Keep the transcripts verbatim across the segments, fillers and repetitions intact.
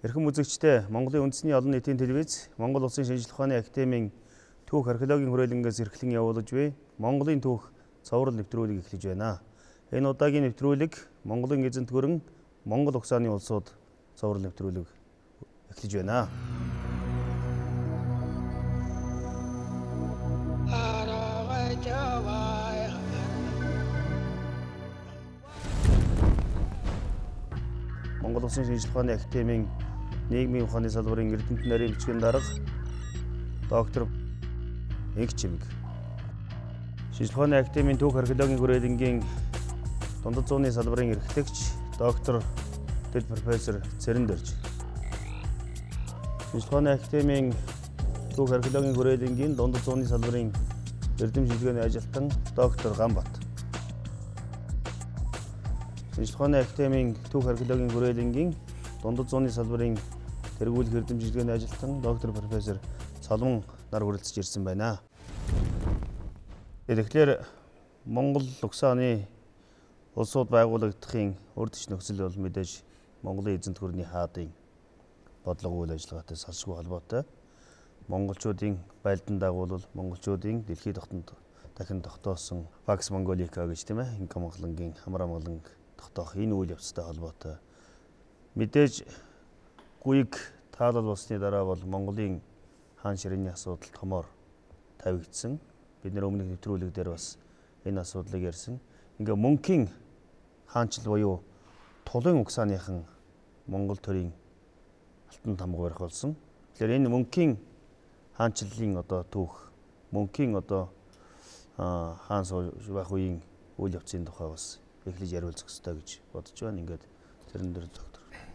Эрхэм үзэгчдээ Монголын үндэсний олон нийтийн телевиз, Монгол Улсын шинжлэх ухааны академийн түүх археологийн хүрээлэнгээс эрхлэн явуулж буй Монголын түүх цовруул нэвтрүүлэг эхлэж байна. Энэ удаагийн нэвтрүүлэг Монголын эзэнт гүрэн Монгол угсааны улсууд цовруул нэвтрүүлэг эхлэж байна. Монгол Улсын шинжлэх ухааны академийн нийгмийн ухааны салбарын эрдэмтэн нарийн бичгийн дарга доктор Инх Чимэг. Шинжлэх ухааны академийн түүх археологийн хүрээлэнгийн дундад зууны салбарын эрхлэгч доктор Тэл профессор Цэрэн Дөрж. Шинжлэх ухааны академийн түүх археологийн хүрээлэнгийн дундад зууны салбарын эрдэм шилжгээний ажилтан доктор Ганбат. Шинжлэх ухааны академийн түүх археологийн хүрээлэнгийн дундад зууны салбарын тэргүүлэх эрдэм шилжгээний ажилтан доктор профессор Соломон нар хүрэлцэж ирсэн байна. Тэгэхээр Монгол угсааны улсууд байгуулагдахын урьдчилан нөхцөл бол мэдээж Монголын эзэнт гүрний хаадын бодлого үйл ажиллагаатай салшгүй холбоотой. Монголчуудын байлдан дагуулвал монголчуудын дэлхийн тогтонд дахин тогтоосон Пакс Монголика гэж тийм ээ Инка монголонгийн хамар амгалан тогтоох энэ үйл явцтай холбоотой. Мэдээж гуйг таалал болсны дараа бол Монголын хаан ширээний асуудал томоор тавигдсан. Бид нэр өмнөх нэвтрүүлэг дээр бас энэ асуудлыг ярьсан. Ингээ мөнхийн хаанчл буюу тулын угсааныхан Монгол төрийн алтан тамга барих болсон. Тэгэхээр энэ мөнхийн хаанчлалын одоо түүх, мөнхийн одоо хаан сууж байх үеийн үйл явцын тухай бас эхлэж яриулцах хэрэгтэй гэж бодож байна. Ингээд Цэрэн Дөрж доктор.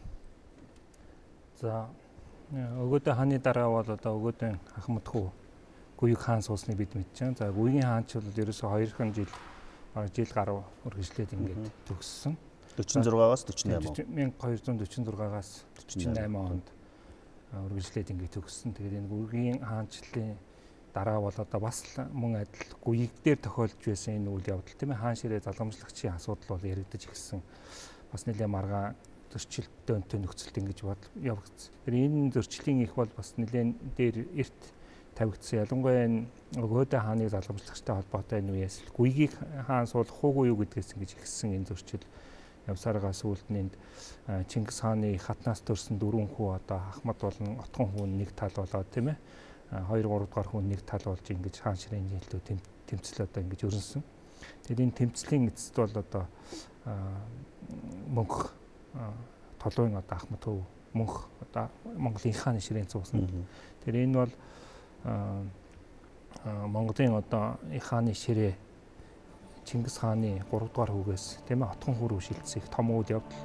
За өгөөдөө хааны дараа бол одоо өгөөдөө Ахмадхүү гуйг хаан суусныг бид мэдчихээн. За гуйгийн хаанч бол ерөөсөө хоёрхан жил жил гаруй үргэлжлээд ингээд төгссөн. дөрвөн зургаас дөрвөн восемь мянга хоёр зуун дөрвөн зургаас дөрвөн восемь онд үргэлжлээд ингээд төгссөн. Тэгээд энэ гуйгийн хаанчлалын дараа бол одоо бас мөн адил гуйг дээр тохиолж байсан энэ үйл явдал тийм ээ хаан ширээ залгамжлагчийн асуудал бол яригдаж ирсэн. Бас нэлээд маргаан зөрчилттэй өнтэй нөхцөлд ингэж явагдсан. Тэр энэ зөрчлийн их бол бас нэлээд дээр эрт тавигдсан. Ялангуяа энэ өгөөдөө хааны залгамжлагчтай холбоотой энэ үеэс гуйгийг хаан суулгах уугүй юу гэдгээс ингэж ихссэн энэ зөрчил явсараа сүүлд нь энд Чингис хааны хатнаас төрсэн дөрвөн хүү одоо Ахмад болон Отгон хүү нэг тал болоод тийм ээ хоёр гурав дахь хүн нэг тал болж ингэж хаан ширээний жилдөө тэмцэл одоо ингэж өрнсөн. Тэгээд энэ тэмцлийн эцэст бол одоо мөнх толгойн одоо Ахмад хүү мөнх одоо Монголын хааны ширээн цуусан. Тэр энэ бол Монголын одоо хааны ширээ Чингис хааны гурав дахь хүүгээс тийм ээ Отгон хүү рүү шилжсэн их том үйл явдал.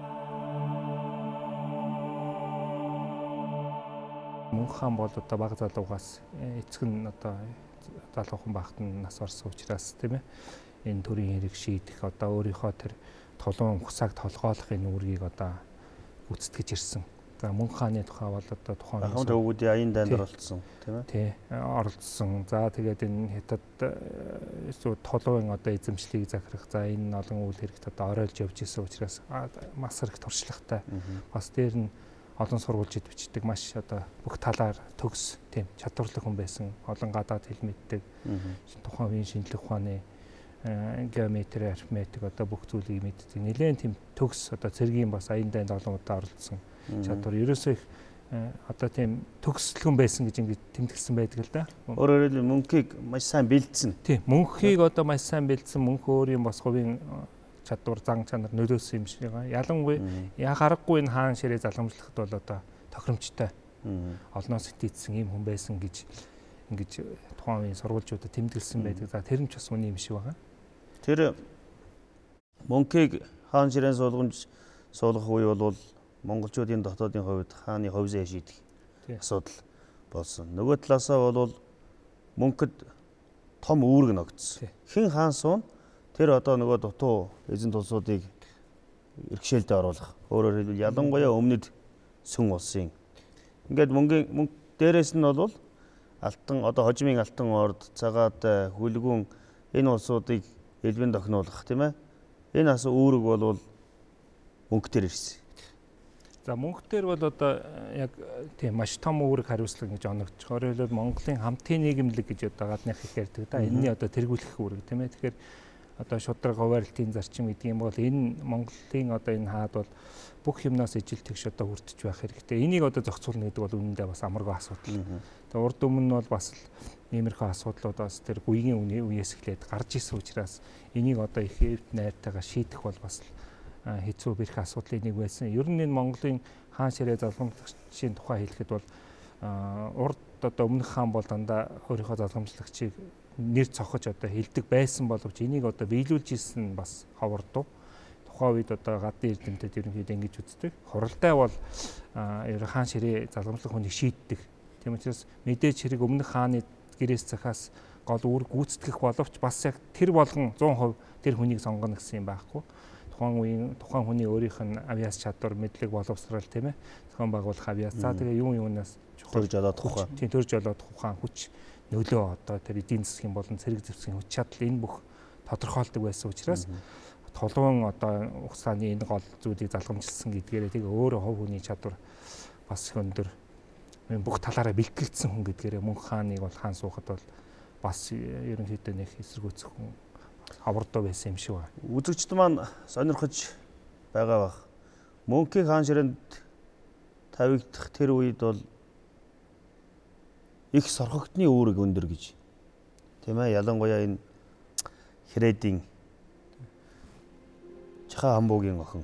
Мөнх хаан бол одоо бага залуугаас эцэг нь одоо залуухан багт нь нас орсон учраас тийм ээ энэ төрийн хэрэг шийдэх одоо өөрийнхөө тэр толон ухсааг толгойлохын үүргийг одоо гүйцэтгэж ирсэн. За мөнх хааны тухай бол одоо тухайн ахмад өвгүүдийн аян дайнд оролцсон тийм ээ. Тий, оролцсон. За тэгээд энэ хятад эсвэл толгойн одоо эзэмшлийг захирах за энэ олон үйл хэрэгт одоо оройлж явж исэн учраас маш их туршлагатай. Бас дээр нь олон сургуульчид бичдэг маш одоо бүх талаар төгс тийм чадварлаг хүн байсан. Олон гадаад хэл мэддэг. Тухайн үеийн шинжлэх ухааны геометри, арифметик одоо бүх зүйлийг мэддэг. Нэлээд тийм төгс одоо цэргийн бас аян дайнд олон удаа оролцсон чадвар ерөөсөө их одоо тийм төгсөлгөн байсан гэж ингэж тэмдэглэсэн байдаг л да. Өөрөөр хэлбэл мөнхийг маш сайн бэлдсэн. Тийм мөнхийг одоо маш сайн бэлдсэн мөнх өөрийн бас хувийн чадвар зан чанар нөлөөсөн юм шиг байгаа. Ялангуяа яа гарахгүй энэ хаан ширээ залгамжлахад бол одоо тохиромжтой олноос итгэсэн юм хүн байсан гэж ингэж тухайн үеийн сурвалжуудад тэмдэглэсэн байдаг. За тэр нь ч бас үний юм шиг байгаа. Тэр мөнхийг хаан ширээн суулгамж суулгах үе бол монголчуудын дотоодын хувьд хааны ховзээ шийдэх асуудал болсон. Нөгөө талаасаа бол мөнхөд том үүрэг ногдсон. Хэн хаан суун тэр одоо нөгөө дутуу эзэнт улсуудыг иргэшээлдээ оруулах. Өөрөөр хэлбэл ялангуяа өмнөд сүн улсын. Ингээд мөнхийн мөнх дээрээс нь бол алтан одоо хожимын алтан орд, цагаат, хүлгүн энэ улсуудыг элбэн тохиноолох тийм ээ. Энэ асуу үүрэг бол мөнх төр ирсэн. За мөнгө дээр бол одоо яг тийм маш том үүрэг хариуцлага гэж оногдчих. Өөрөөр хэлбэл Монголын хамтын нийгэмлэг гэж одоо гадных их ярьдаг да. Энэний одоо тэргүүлэх үүрэг тийм ээ. Тэгэхээр одоо шудраг хуваарлтын зарчим гэдэг юм бол энэ Монголын одоо энэ хаад бол бүх юмнаас ижил тэгш одоо хүртэж байх хэрэгтэй. Энийг одоо зохицуулна гэдэг бол үнэндээ бас амаргүй асуудал. Тэгээ урд өмнө нь бол бас иймэрхүү асуудлууд бас тэр гүйгийн үеэс эхлээд гарч исэн учраас энийг одоо их эвд найртайгаа шийдэх бол бас хэцүү бэрх асуудлын нэг байсан. Ер нь энэ Монголын хаан ширээ залгамжлагчийн тухай хэлэхэд бол урд одоо өмнөх хаан бол дандаа өөрийнхөө залгамжлагчийг нэр цохож одоо хилдэг байсан боловч энийг одоо биелүүлж исэн бас ховордов. Тухайн үед одоо гадны эрдэмтэд ерөнхийдөө ингэж үздэг. Хуралдай бол хаан ширээ залгамжлах хүнийг шийддэг. Тийм учраас мэдээж хэрэг өмнөх хааны гэрээс захаас гол үүрэг гүйцэтгэх боловч бас яг тэр болгон зуун хувь тэр хүнийг сонгоно гэсэн юм байхгүй. Тухайн үеийн тухайн хүний өөрийнх нь авиас чадвар, мэдлэг, боловсрал тийм ээ. Зохион байгуулах авиас. За тэгээ юун юунаас чухал жолоодох ухаан. Тийм төрж жолоодох ухаан хүч нөлөө одоо тэр эдийн засгийн болон цэрэг зэвсгийн хүч чадал энэ бүх тодорхойлдог байсан учраас толгойн одоо ухааны энэ гол зүйлийг залгамжилсан гэдгээрээ тэгээ өөрөө хувь хүний чадвар бас өндөр бүх талаараа бэлтгэгдсэн хүн гэдгээрээ мөнх хааныг бол хаан суухад бол бас ерөнхийдөө нэг эсэргүүцэх хүн хавардуу байсан юм шиг байна. Үзэгчд маань сонирхож байгаа бах. Мөнхийн хаан ширээнд тавигдах тэр үед бол их сорхогдны үүрэг өндөр гэж. Тийм ээ, ялангуяа энэ Хэрээдийн Чахаа хамбуугийн охин.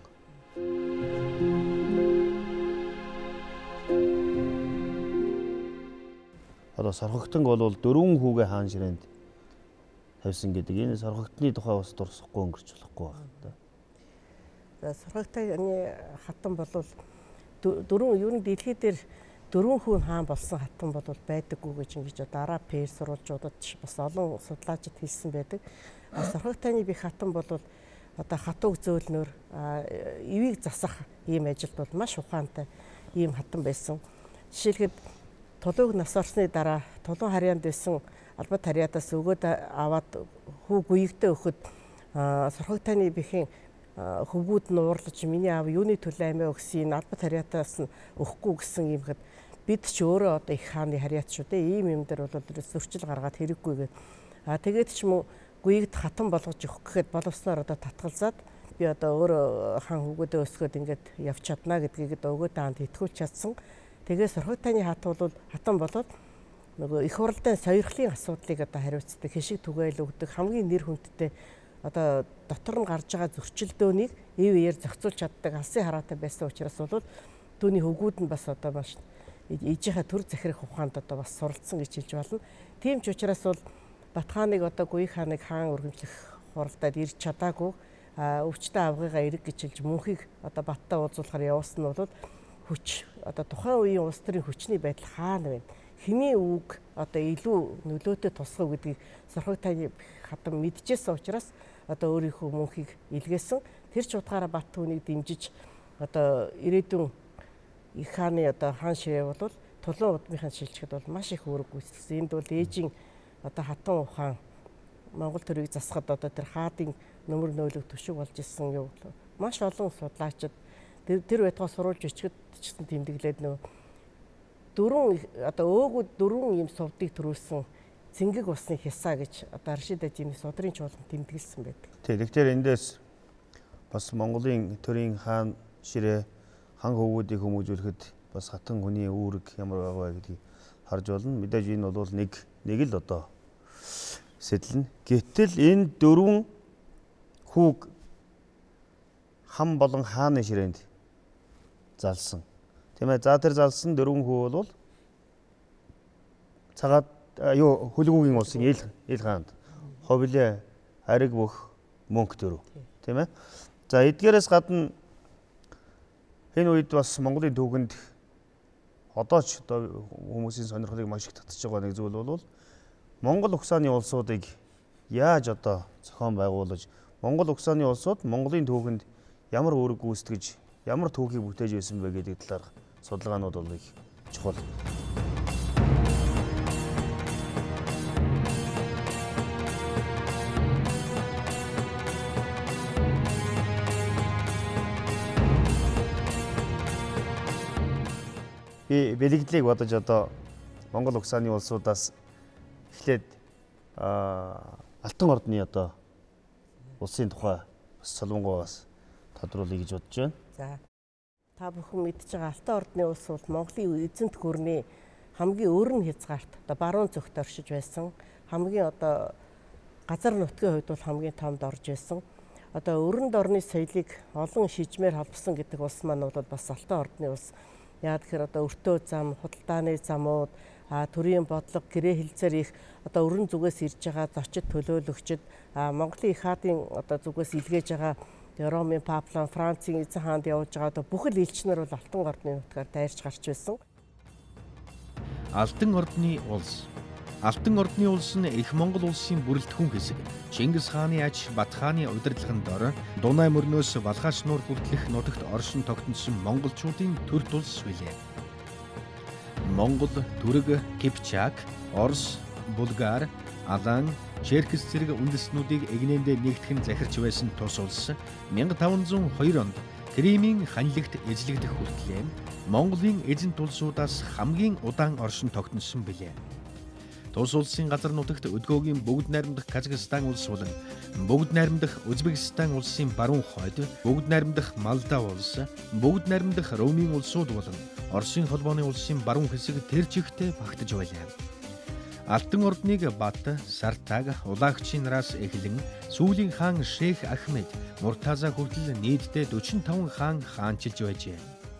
Одоо сорхогтонг бол дөрвөн хүүгээ хаан ширээнд тавьсан гэдэг. Энэ сорхогтны тухай бас дурсахгүй өнгөрч болохгүй байна да. За сорхогтны хатан бол дөрвөн ер нь дэлхий дээр дөрвөн хүн хаан болсон хатан бол байдаггүй гэж ингэж дараа Перс сурвалжуудад бас олон судлаачид хэлсэн байдаг. Сорхогтны би хатан бол одоо хатууг зөөлнөр эвийг засах ийм ажилд бол маш ухаантай ийм хатан байсан. Жишээлхэд тулууг нас орсны дараа тулуун харьяанд байсан албат харьяатаас өгөөд аваад хүү гүйгдээ өгөхөд сорхогтны бихийн хөвгүүд нь уурлаж миний аав юуны төлөө амиа өгсөн албат харьяатаас нь өгөхгүй гэсэн юм хэд бид ч өөрөө одоо их хааны харьяат шүү дээ. Ийм юм дээр бол зөрчил гаргаад хэрэггүйгээд а тэгээд ч юм уу гүйгд хатан болгож өгөх гэхэд боловсноор одоо татгалзаад би одоо өөрөө хаан хөвгүүдээ өсгөөд ингээд явж чадна гэдгийг өгөөд аанд итгүүлж чадсан. Тэгээ сорхогтны хат бол хатан болоод нөгөө их хурлын сойрхлын асуудлыг одоо хариуцдаг, хишиг түгээл өгдөг, хамгийн нэр хүндтэй одоо дотор нь гарч байгаа зөрчилдөөнийг ив иээр зохицуулж чаддаг алсын хараатай байсан учраас бол түүний хөвгүүд нь бас одоо маш ээжийнхээ төр захирах ухаанд одоо бас суралцсан гэж хэлж болно. Тийм ч учраас бол Батхааныг одоо Гүйх хааныг хаан өргөмжлөх хуралдаад ирж чадаагүй өвчтөе авгыгаа эрэг гэж хэлж мөнхийг одоо Баттай уулзуулахаар явуулсан нь бол хүч одоо тухайн үеийн улс төрийн хүчний байдал хаана вэ? Хиний үг одоо илүү нөлөөтэй тусгав гэдгийг сорхогтны хатан мэдчихсэн учраас одоо өөрийнхөө мөнхийг илгээсэн. Тэр ч утгаараа Бат түүнийг дэмжиж одоо ирээдүйн их хааны одоо хаан ширээ бол тулуун удмынхаа шилжихэд бол маш их үүрэг гүйцэтгсэн. Энд бол ээжийн одоо хатан ухаан Монгол төрийг засахад одоо тэр хаадын нөмөр нөөлөг төшөг болж исэн юу маш олон судлаачид тэр тэр байтугай сурулж ичгэд ч гэсэн тэмдэглээд нөө дөрвөн одоо өөгүүд дөрвөн юм сувдыг төрүүлсэн цэнгэг усны хясаа гэж одоо Рашид Ажины судрын чуулган тэмдэглэсэн байдаг. Тэгэхээр эндээс бас Монголын төрийн хаан ширээ хан хөвгүүдийг хүмүүжүүлэхэд бас хатан хүний үүрэг ямар байгаа гэдгийг харж болно. Мэдээж энэ бол нэг нэг л одоо сэтлэн. Гэтэл энэ дөрвөн хүүг хам болон хааны ширээнд залсан. Тийм ээ. За тэр залсан дөрвөн хүү бол цагаад юу хөлгүүгийн улсын ил ил хаанд ховлээ ариг бүх мөнх дөрөв. Тийм ээ. За эдгээрээс гадна энэ үед бас Монголын түүхэнд одоо ч одоо хүмүүсийн сонирхлыг маш их татж байгаа нэг зүйл бол Монгол ухсааны улсуудыг яаж одоо зохион байгуулж Монгол ухсааны улсууд Монголын түүхэнд ямар үүрэг гүйцэтгэж ямар түүхийг бүтээж байсан бэ гэдэг талаар судалгаанууд бол их чухал. би бэлэгдлийг бодож одоо Монгол угсааны улсуудаас эхлээд Алтан ордны одоо улсын тухай бас солонгоос тодруулъя гэж бодож байна. За. Та бүхэн мэдж байгаа Алтан ордны улс бол Монголын эзэнт гүрний хамгийн өрн хязгаарт одоо баруун зүгт оршиж байсан. Хамгийн одоо газар нутгийн хувьд бол хамгийн томд орж байсан. Одоо өрөнд орны соёлыг олон шижмээр холбосон гэдэг улс маань бол бас Алтан ордны улс. Яагаад гэхээр одоо өртөө зам, худалдааны замууд, а төрийн бодлого, гэрээ хэлцээр их одоо өрн зүгээс ирж байгаа зочид төлөөлөгчд, а Монголын их хаадын одоо зүгээс илгээж байгаа Ромын Паплан, Францын эзэн хаанд явж байгаа одоо бүхэл элчнэр бол Алтан ордны нутгаар дайрч гарч байсан. Алтан ордны улс. Алтан ордны улс нь их Монгол улсын бүрэлдэхүүн хэсэг. Чингис хааны аж Бат хааны удирдлагын дор Дунай мөрнөөс Балхаш нуур хүртэлх нутагт оршин тогтносон монголчуудын төр улс билээ. Монгол, Түрэг, Кипчак, Орос, Булгар, Алан, Черкес зэрэг үндэстнүүдийг эгнээндээ нэгтгэн захирч байсан тус улс мянга таван зуун хоёр онд Кремийн ханилэгт эзлэгдэх хүртлээр Монголын эзэнт улсуудаас хамгийн удаан оршин тогтносон билээ. Тус улсын газар нутагт өдгөөгийн бүгд найрамдах Казахстан улс болон бүгд найрамдах Узбекистан улсын баруун хойд, бүгд найрамдах Молдов улс, бүгд найрамдах Ромын улсууд болон Оросын холбооны улсын баруун хэсэг тэр чигтээ багтаж байлаа. Алтан ордныг Бат, Сартаг, Улагчийн нараас эхлэн сүүлийн хаан Шейх Ахмед, Муртаза хүртэл нийтдээ дөрвөн таван хаан хаанчилж байжээ.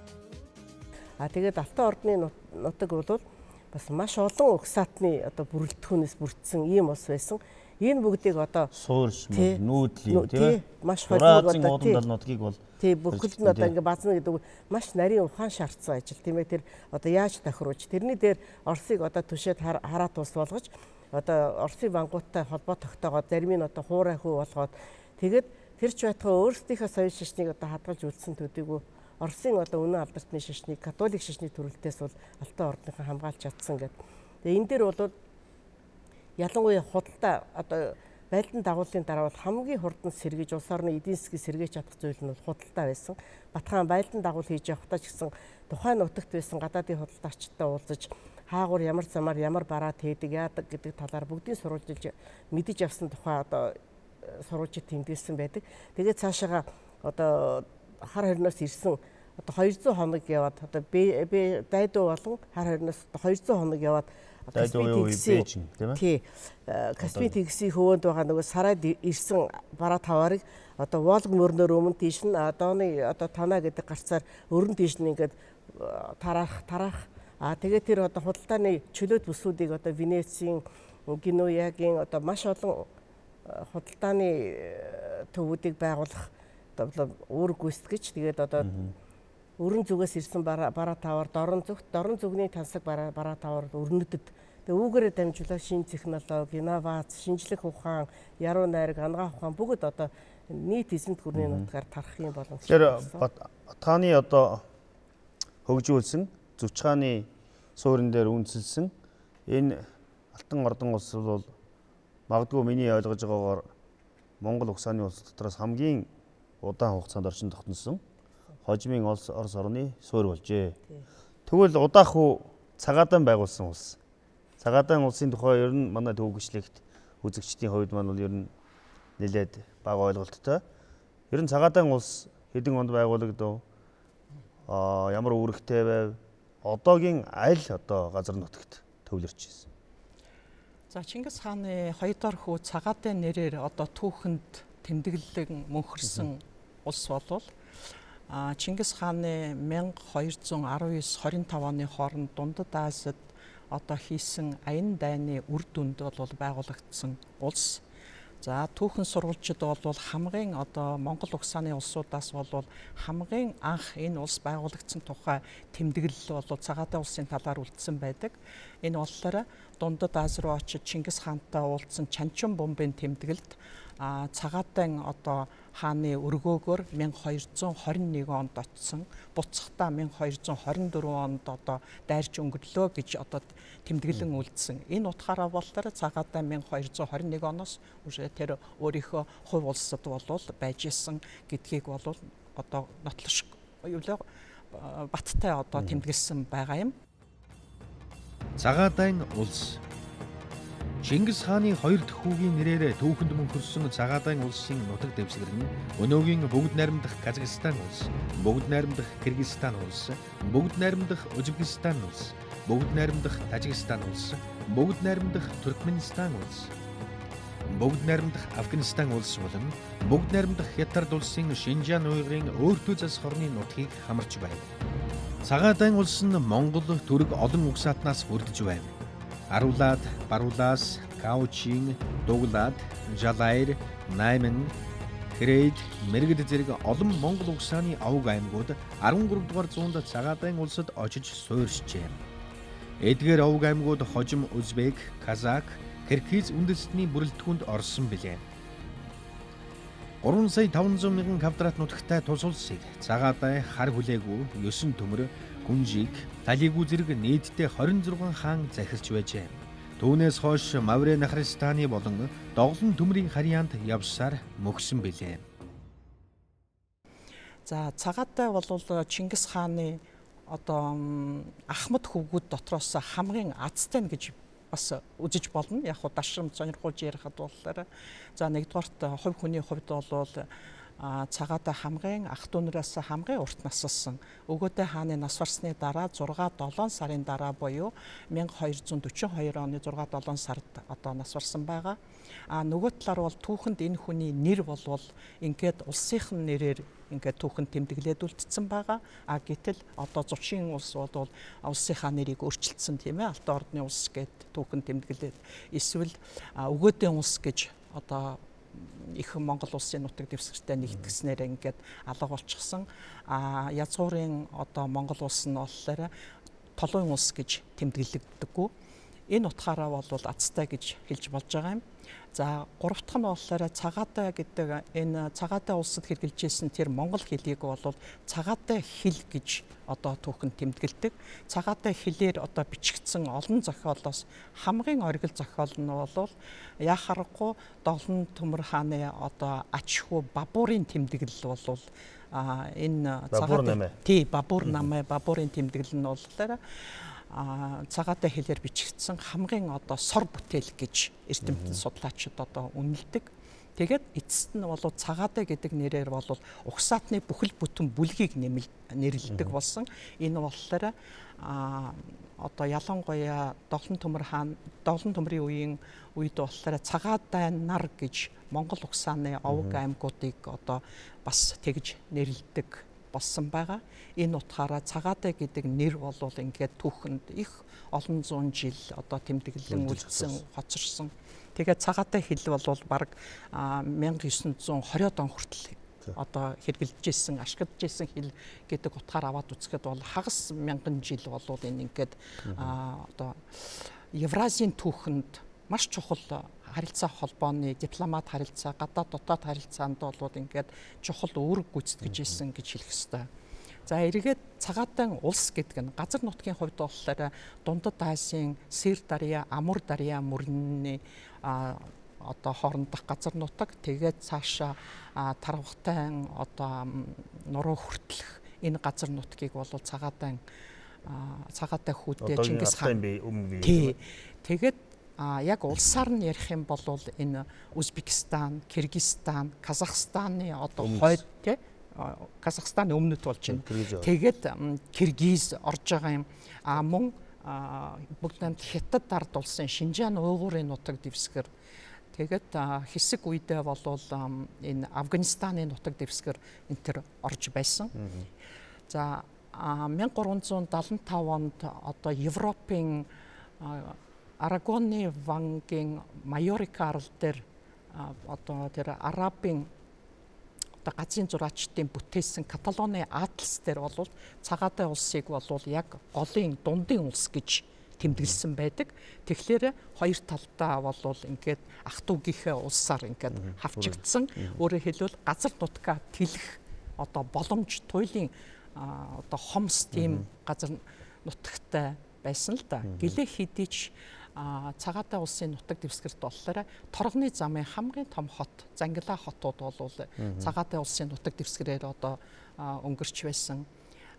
А тэгээд Алтан ордны нутаг бол бас маш олон угсаатны одоо бүрэлдэхүүнээс бүрдсэн ийм улс байсан. Энэ бүгдийг одоо суурш, нүүдлийн тийм ээ маш холбоог одоо тийм нутгийг бол тий бүхэл нь одоо ингээ базна гэдэг маш нарийн ухаан шаардсан ажил тийм ээ. Тэр одоо яаж тохируулж тэрний дээр Оросыг одоо түшээд хараа тус болгож одоо Оросын бангуудтай холбоо тогтоогоод зарим нь одоо хуурай хүү болгоод тэгээд тэр ч байтугай өөрсдийнхөө соёл шашныг одоо хадгалж үлдсэн төдийгүй Оросын одоо үнэн алдартны шашныг католик шашны төрөлтөөс бол Алтан ордынхаа хамгаалж чадсан гэдэг. Тэгээ энэ дээр бол ялангуяа худалдаа одоо байлдан дагуулын дараа бол хамгийн хурдан сэргэж улс орны эдийн засгийг сэргээж чадах зүйл нь бол худалдаа байсан. Батхан байлдан дагуул хийж явахдаа ч гэсэн тухайн нутагт байсан гадаадын худалдаачтай уулзаж хаагур ямар замаар ямар бараа тээдэг яадаг гэдэг талаар бүгдийг сурвалжилж мэдэж авсан тухай одоо сурвалжид тэмдэглэсэн байдаг. Тэгээд цаашаага одоо хар хорноос ирсэн одоо хоёр зуун хоног яваад одоо би дайдуу болон хар хорноос хоёр зуун хоног яваад дайдуу үеийн тийм ээ. Тий. Каспийн тэгсийн хөвөнд байгаа нөгөө сарайд ирсэн бараа таваарыг одоо Волг мөрнөр өмнө тийш нь одооны одоо танаа гэдэг гарцаар өрн тийш нь ингээд тараах тараах а тэгээд тэр одоо худалдааны чөлөөт бүсүүдийг одоо Венецийн, Генуягийн одоо маш олон худалдааны төвүүдийг байгуулах одоо үүрэг гүйцэтгэж тэгээд одоо өрн зүгээс ирсэн бараа таваар дорн зүгт дорн зүгний тансаг бараа бараа таваар өрнөдөд тэгээ үүгээрээ дамжуулаад шинэ технологи, инновац, шинжлэх ухаан, яруу найраг, ангаа ухаан бүгд одоо нийт эзэнт гүрний нутгаар тарах юм боломжтой. Тэр Батхааны одоо хөгжүүлсэн зүвч хааны суурин дээр үндэслсэн энэ Алтан ордон улс бол магадгүй миний ойлгож байгаагаар Монгол угсааны улс дотроос хамгийн удаан хугацаанд оршин тогтносон хожимын Орос орны суурь болжээ. Тэгвэл удааху цагаадан байгуулсан улс. Цагаадан улсын тухай ер нь манай төвөгчлэгт үзэгчдийн хувьд маань бол ер нь нэлээд бага ойлголттой. Ер нь цагаадан улс хэдэн онд байгуулагдав? Аа ямар үүрэгтэй байв? Одоогийн аль одоо газар нутагт төвлөрч ирсэн? За Чингис хааны хоёр дахь хүү цагаадан нэрээр одоо түүхэнд тэмдэглэлэн мөнхөрсөн улс болвол а Чингис хааны мянга хоёр зуун арван девять хорин тав оны хооронд Дундад Азид одоо хийсэн аян дайны үр дүнд бол байгуулагдсан улс. За түүхэн сурвалжид бол хамгийн одоо Монгол угсааны улсуудаас бол хамгийн анх энэ улс байгуулагдсан тухай тэмдэглэл бол цагаатай улсын талаар үлдсэн байдаг. Энэ болохоор Дундад Аз руу очиж Чингис хаантай уулзсан Чанчин бомбын тэмдэглэлд а цагаатай одоо хааны өргөөгөөр мянга хоёр зуун хорин нэг онд очсон. Буцахтаа мянга хоёр зуун хорин дөрвөн онд одоо дайрч өнгөрлөө гэж одоо тэмдэглэн үлдсэн. Энэ утгаараа болохоор цагаатай мянга хоёр зуун хорин нэг оноос үгүй тэр өөрийнхөө хувь улсад болвол байж исэн гэдгийг бол одоо нотлох баттай одоо тэмдэглэсэн байгаа юм. Цагаатайн улс. Чингис хааны хоёр дахь хүүгийн нэрээр түүхэнд мөнхөрсөн Цагаатайн улсын нутаг дэвсгэр нь өнөөгийн бүгд найрамдах Казахстан улс, бүгд найрамдах Кыргызстан улс, бүгд найрамдах Узбекистан улс, бүгд найрамдах Тажикстан улс, бүгд найрамдах Туркменистан улс, бүгд найрамдах Афганистан улс болон бүгд найрамдах Хятад улсын Шинжаан уйгырын өөртөө засах орны нутгийг хамарч байна. Цагаатайн улс нь Монгол, Түрэг олон угсаатнаас бүрдэж байна. Аруулаад, Баруулаас, Каучин, Дуглаад, Жалайр, Найман, Крэйд, Мэргэд зэрэг олон Монгол угсааны авг аймагуд арван гурав дугаар зуунд Цагаатайн улсад очиж суурьшжээ. Эдгээр авг аймагуд хожим Узбек, Казак, Киргиз үндэстний бүрэлдэхүүнд орсон билээ. гурван сая таван зуун мянган квадрат нутагтай тус улсыг Цагаатай, Хар хүлээгүй, Ёсон төмөр, Гүнжиг, Талигүү зэрэг нийтдээ хорин зургаан хаан захирч байжээ. Түүнээс хойш Маврэ Нахристаны болон Доглон төмрийн харьяанд явсаар мөгсөн билээ. За Цагаатай бол Чингис хааны одоо Ахмад хөвгүүд дотроос хамгийн азтай гэж бас үзэж болно. Яг хуу дашрам сонирхуулж ярихад болохоор за нэгдүгээрт хувь хүний хувьд бол Цагаатай хамгийн ах дүүнээс хамгийн урт насалсан. Өгөөдөө хааны нас барсны дараа зургаа долоон сарын дараа буюу мянга хоёр зуун дөрвөн хоёр оны зургаа долоон сард одоо нас барсан байгаа. А нөгөө талаар бол түүхэнд энэ хүний нэр болвол ингээд улсынхын нэрээр ингээд түүхэнд тэмдэглээд үлдсэн байгаа. А гэтэл одоо зуршийн улс бол улсынхаа нэрийг өөрчилсөн тийм ээ. Алтан ордны улс гэд түүхэнд тэмдэглээд эсвэл өгөөдөө улс гэж одоо их Монгол улсын нутаг дэвсгэртэй нэгтгэснээр ингээд алга болчихсон. А язгуурын одоо Монгол улс нь болохоор толгойн улс гэж тэмдэглэгддэггүй. Энэ утгаараа бол азтай гэж хэлж болж байгаа юм. За гурав дахь нь болохоор Цагаатай гэдэг энэ Цагаатай улсад хэрэгжилжсэн тэр монгол хэлийг бол Цагаатай хэл гэж одоо түүхэнд тэмдэглэдэг. Цагаатай хэлээр одоо бичигдсэн олон зохиолоос хамгийн оргил зохиол нь бол яхарахгүй Доглон төмөр хааны одоо ач хүү Бабурын тэмдэглэл бол а энэ Цагаатай тий Бабур намаа Бабурын тэмдэглэл нь болохоор а Цагаатай хэлээр бичигдсэн хамгийн одоо сор бүтээл гэж эрдэмтэн судлаачид одоо үнэлдэг. Тэгээд эцэст нь бол Цагаатай гэдэг нэрээр бол угсаатны бүхэл бүтэн бүлгийг нэрлэдэг болсон. Энэ болохоор а одоо ялангуяа Доглон төмөр хаан Доглон төмрийн үеийн үед болохоор Цагаатай нар гэж Монгол угсааны овг аймагуудыг одоо бас тэгж нэрлэдэг болсон байгаа. Энэ утгаараа Цагаатай гэдэг нэр бол ингээд түүхэнд их олон зуун жил одоо тэмдэглэн үлдсэн, хоцорсон. Тэгээд Цагаатай хэл бол баг мянга девятьсот двадцать он хүртэл одоо хэрэгжилжсэн, ашиглажсэн хэл гэдэг утгаар аваад үзэхэд бол хагас мянган жил бол энэ ингээд одоо Евразийн түүхэнд маш чухал харилцаа холбооны дипломат харилцаа, гадаад дотоод харилцаанд бол ингээд чухал үүрэг гүйцэтгэж ирсэн гэж хэлэх ёстой. За эргээд Цагаатай улс гэдэг нь газар нутгийн хувьд болохоор Дундад Азийн Сэр Дарья, Амур Дарья мөрний одоо хоорондох газар нутаг, тэгээд цаашаа Тарвагтай одоо нуруу хүртэлх энэ газар нутгийг бол Цагаатай Цагаатай хүүдээ Чингис хаан тий тэгээд а яг улсаар нь ярих юм бол энэ Узбекистан, Кыргызстан, Казахстаны одоо хойд тий Казахстаны өмнөд болж байна. Тэгээд Киргиз орж байгаа юм. А мөн бүгд найрамд Хятад ард улсын Шинжаан уйгурын нутаг дэвсгэр. Тэгээд хэсэг үедээ бол энэ Афганистаны нутаг дэвсгэр энэ төр орж байсан. За мянга гурван зуун дагалан тав онд одоо Европын Арагоны вангийн Майорика арал дээр одоо тэр арабын одоо газрын зураачдын бүтээсэн Каталоны атлас дээр бол Цагаатай улсыг бол яг голын дундын улс гэж тэмдэглэсэн байдаг. Тэгэхээр хоёр талдаа бол ингээд ах дүүгийнхээ улсаар ингээд хавчигдсан. Өөрөөр хэлбэл газар нутгаа тэлэх одоо боломж туйлын одоо хомс тийм газар нутагтай байсан л да. Гэлээ хэдий ч Цагаатай улсын нутаг дэвсгэрт болохоор торгоны замын хамгийн том хот Зангила хотууд бол Цагаатай улсын нутаг дэвсгэрээр одоо өнгөрч байсан.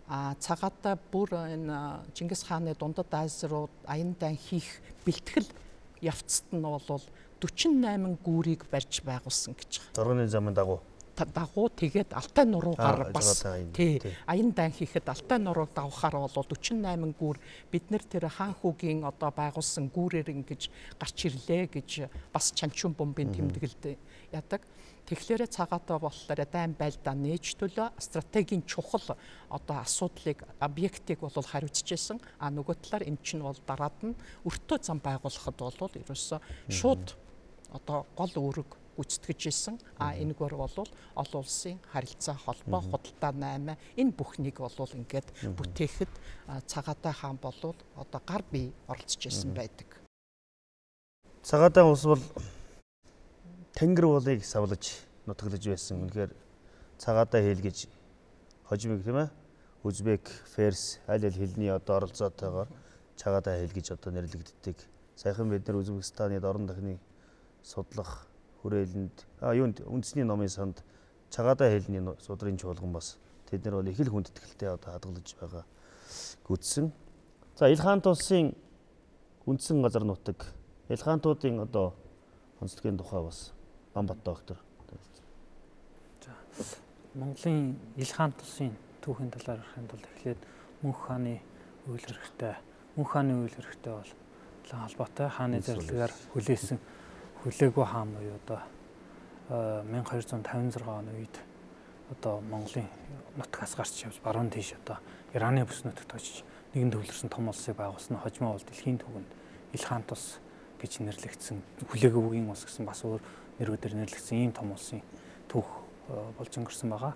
А цагаатаа бүр энэ Чингис хааны Дундад Ази руу аян дан хийх бэлтгэл явцад нь бол forty-eight гүүрийг барьж байгуулсан гэж байна. Доргоны замын дагуу. Дагуу тэгээд Алтай нуруугаар бас тий тий. аян дан хийхэд Алтай нурууг давхаар бол forty-eight гүүр бид нэр тэр хаан хүүгийн одоо байгуулсан гүүрээр ингэж гарч ирлээ гэж бас Чанчун бомбын тэмдэглэлд яадаг. Тэгэхээр цагаатаа болохоор дайн байлдаа нээж төлөө стратегийн чухал одоо асуудлыг объектыг бол хариуцчихсэн. А нөгөө талаар эн чинь бол дараад нь өртөө зам байгуулахад бол ерөөсөө шууд одоо гол үүрэг гүйцэтгэж исэн. А энэгээр бол олон улсын харилцаа холбоо худалдаа наймаа энэ бүхнийг бол ингээд бүтээхэд цагаатаа хаан бол одоо гар бие оролцож исэн байдаг. Цагаатаа улс бол Тэнгэр уулыг савлаж нутаглаж байсан. Үнэхээр цагаатаа хэлгэж хожимыг тийм ээ Үзбек, Ферс аль аль хэлний одоо оролцоотойгоор цагаатаа хэлгэж одоо нэрлэгддэг. Саяхан бид нар Үзбекистаны дорн дахны судлах хүрээлэнд а юунд үндэсний номын санд цагаатаа хэлний судрын чуулган бас тэд нар бол их л хүндэтгэлтэй одоо хадгалж байгаа гүйтсэн. За Илхаант улсын үндсэн газар нутаг Илхаантуудын одоо онцлогийн тухай бас Бамбат доктор. За Монголын Илхаант улсын түүхийн талаар ярихын тулд эхлээд Мөнх хааны үйл хэрэгтэй. Мөнх хааны үйл хэрэгтэй бол холбоотой хааны зарлагаар хүлээсэн хүлээгүү хаан буюу одоо twelve fifty-six оны үед одоо Монголын нутгаас гарч явж баруун тийш одоо Ираны бүс нутагт очиж нэгэн төвлөрсөн том улсыг байгуулсан хожимоо бол дэлхийн түүхэнд Илхаант улс гэж нэрлэгдсэн хүлээгүүгийн улс гэсэн бас өөр нэрүүдээр нэрлэгдсэн ийм том улсын түүх болж өнгөрсөн байгаа.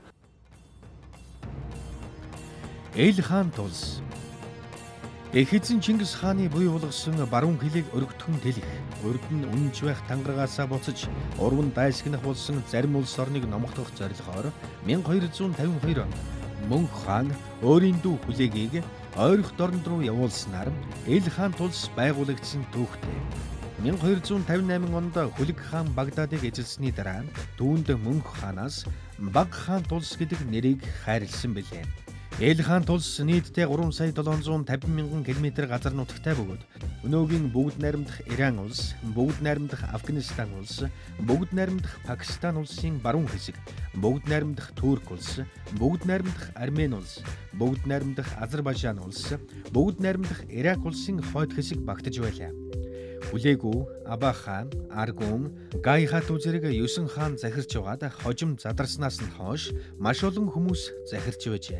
Илхаант улс Эх эзэн Чингис хааны буй болгосон баруун хилийг өргөтгөн тэлэх, урд нь үнэнч байх тангарагаасаа буцаж, урван дайсагнах болсон зарим улс орныг номогдох зорилгоор twelve fifty-two он Мөнх хаан өөрийн дүү хүлээгийг ойрох дорнд руу явуулснаар Илхаант улс байгуулагдсан түүхтэй. twelve fifty-eight онд Хүлэг хаан Багдадыг эзэлсэний дараа түүнд Мөнх хаанаас Баг хаант улс гэдэг нэрийг хайрлсан билээ. Илхаант улс нийтдээ three сая seven hundred fifty мянган километр газар нутагтай бөгөөд өнөөгийн бүгд найрамдах Иран улс, бүгд найрамдах Афганистан улс, бүгд найрамдах Пакистан улсын баруун хэсэг, бүгд найрамдах Турк улс, бүгд найрамдах Армени улс, бүгд найрамдах Азербайджан улс, бүгд найрамдах Ирак улсын хойд хэсэг багтаж байлаа. Хүлээгүү, Аба хаан, Аргун, Гай хатуу зэрэг nine хаан захирч байгаад хожим задарснаас нь хойш маш олон хүмүүс захирч байжээ.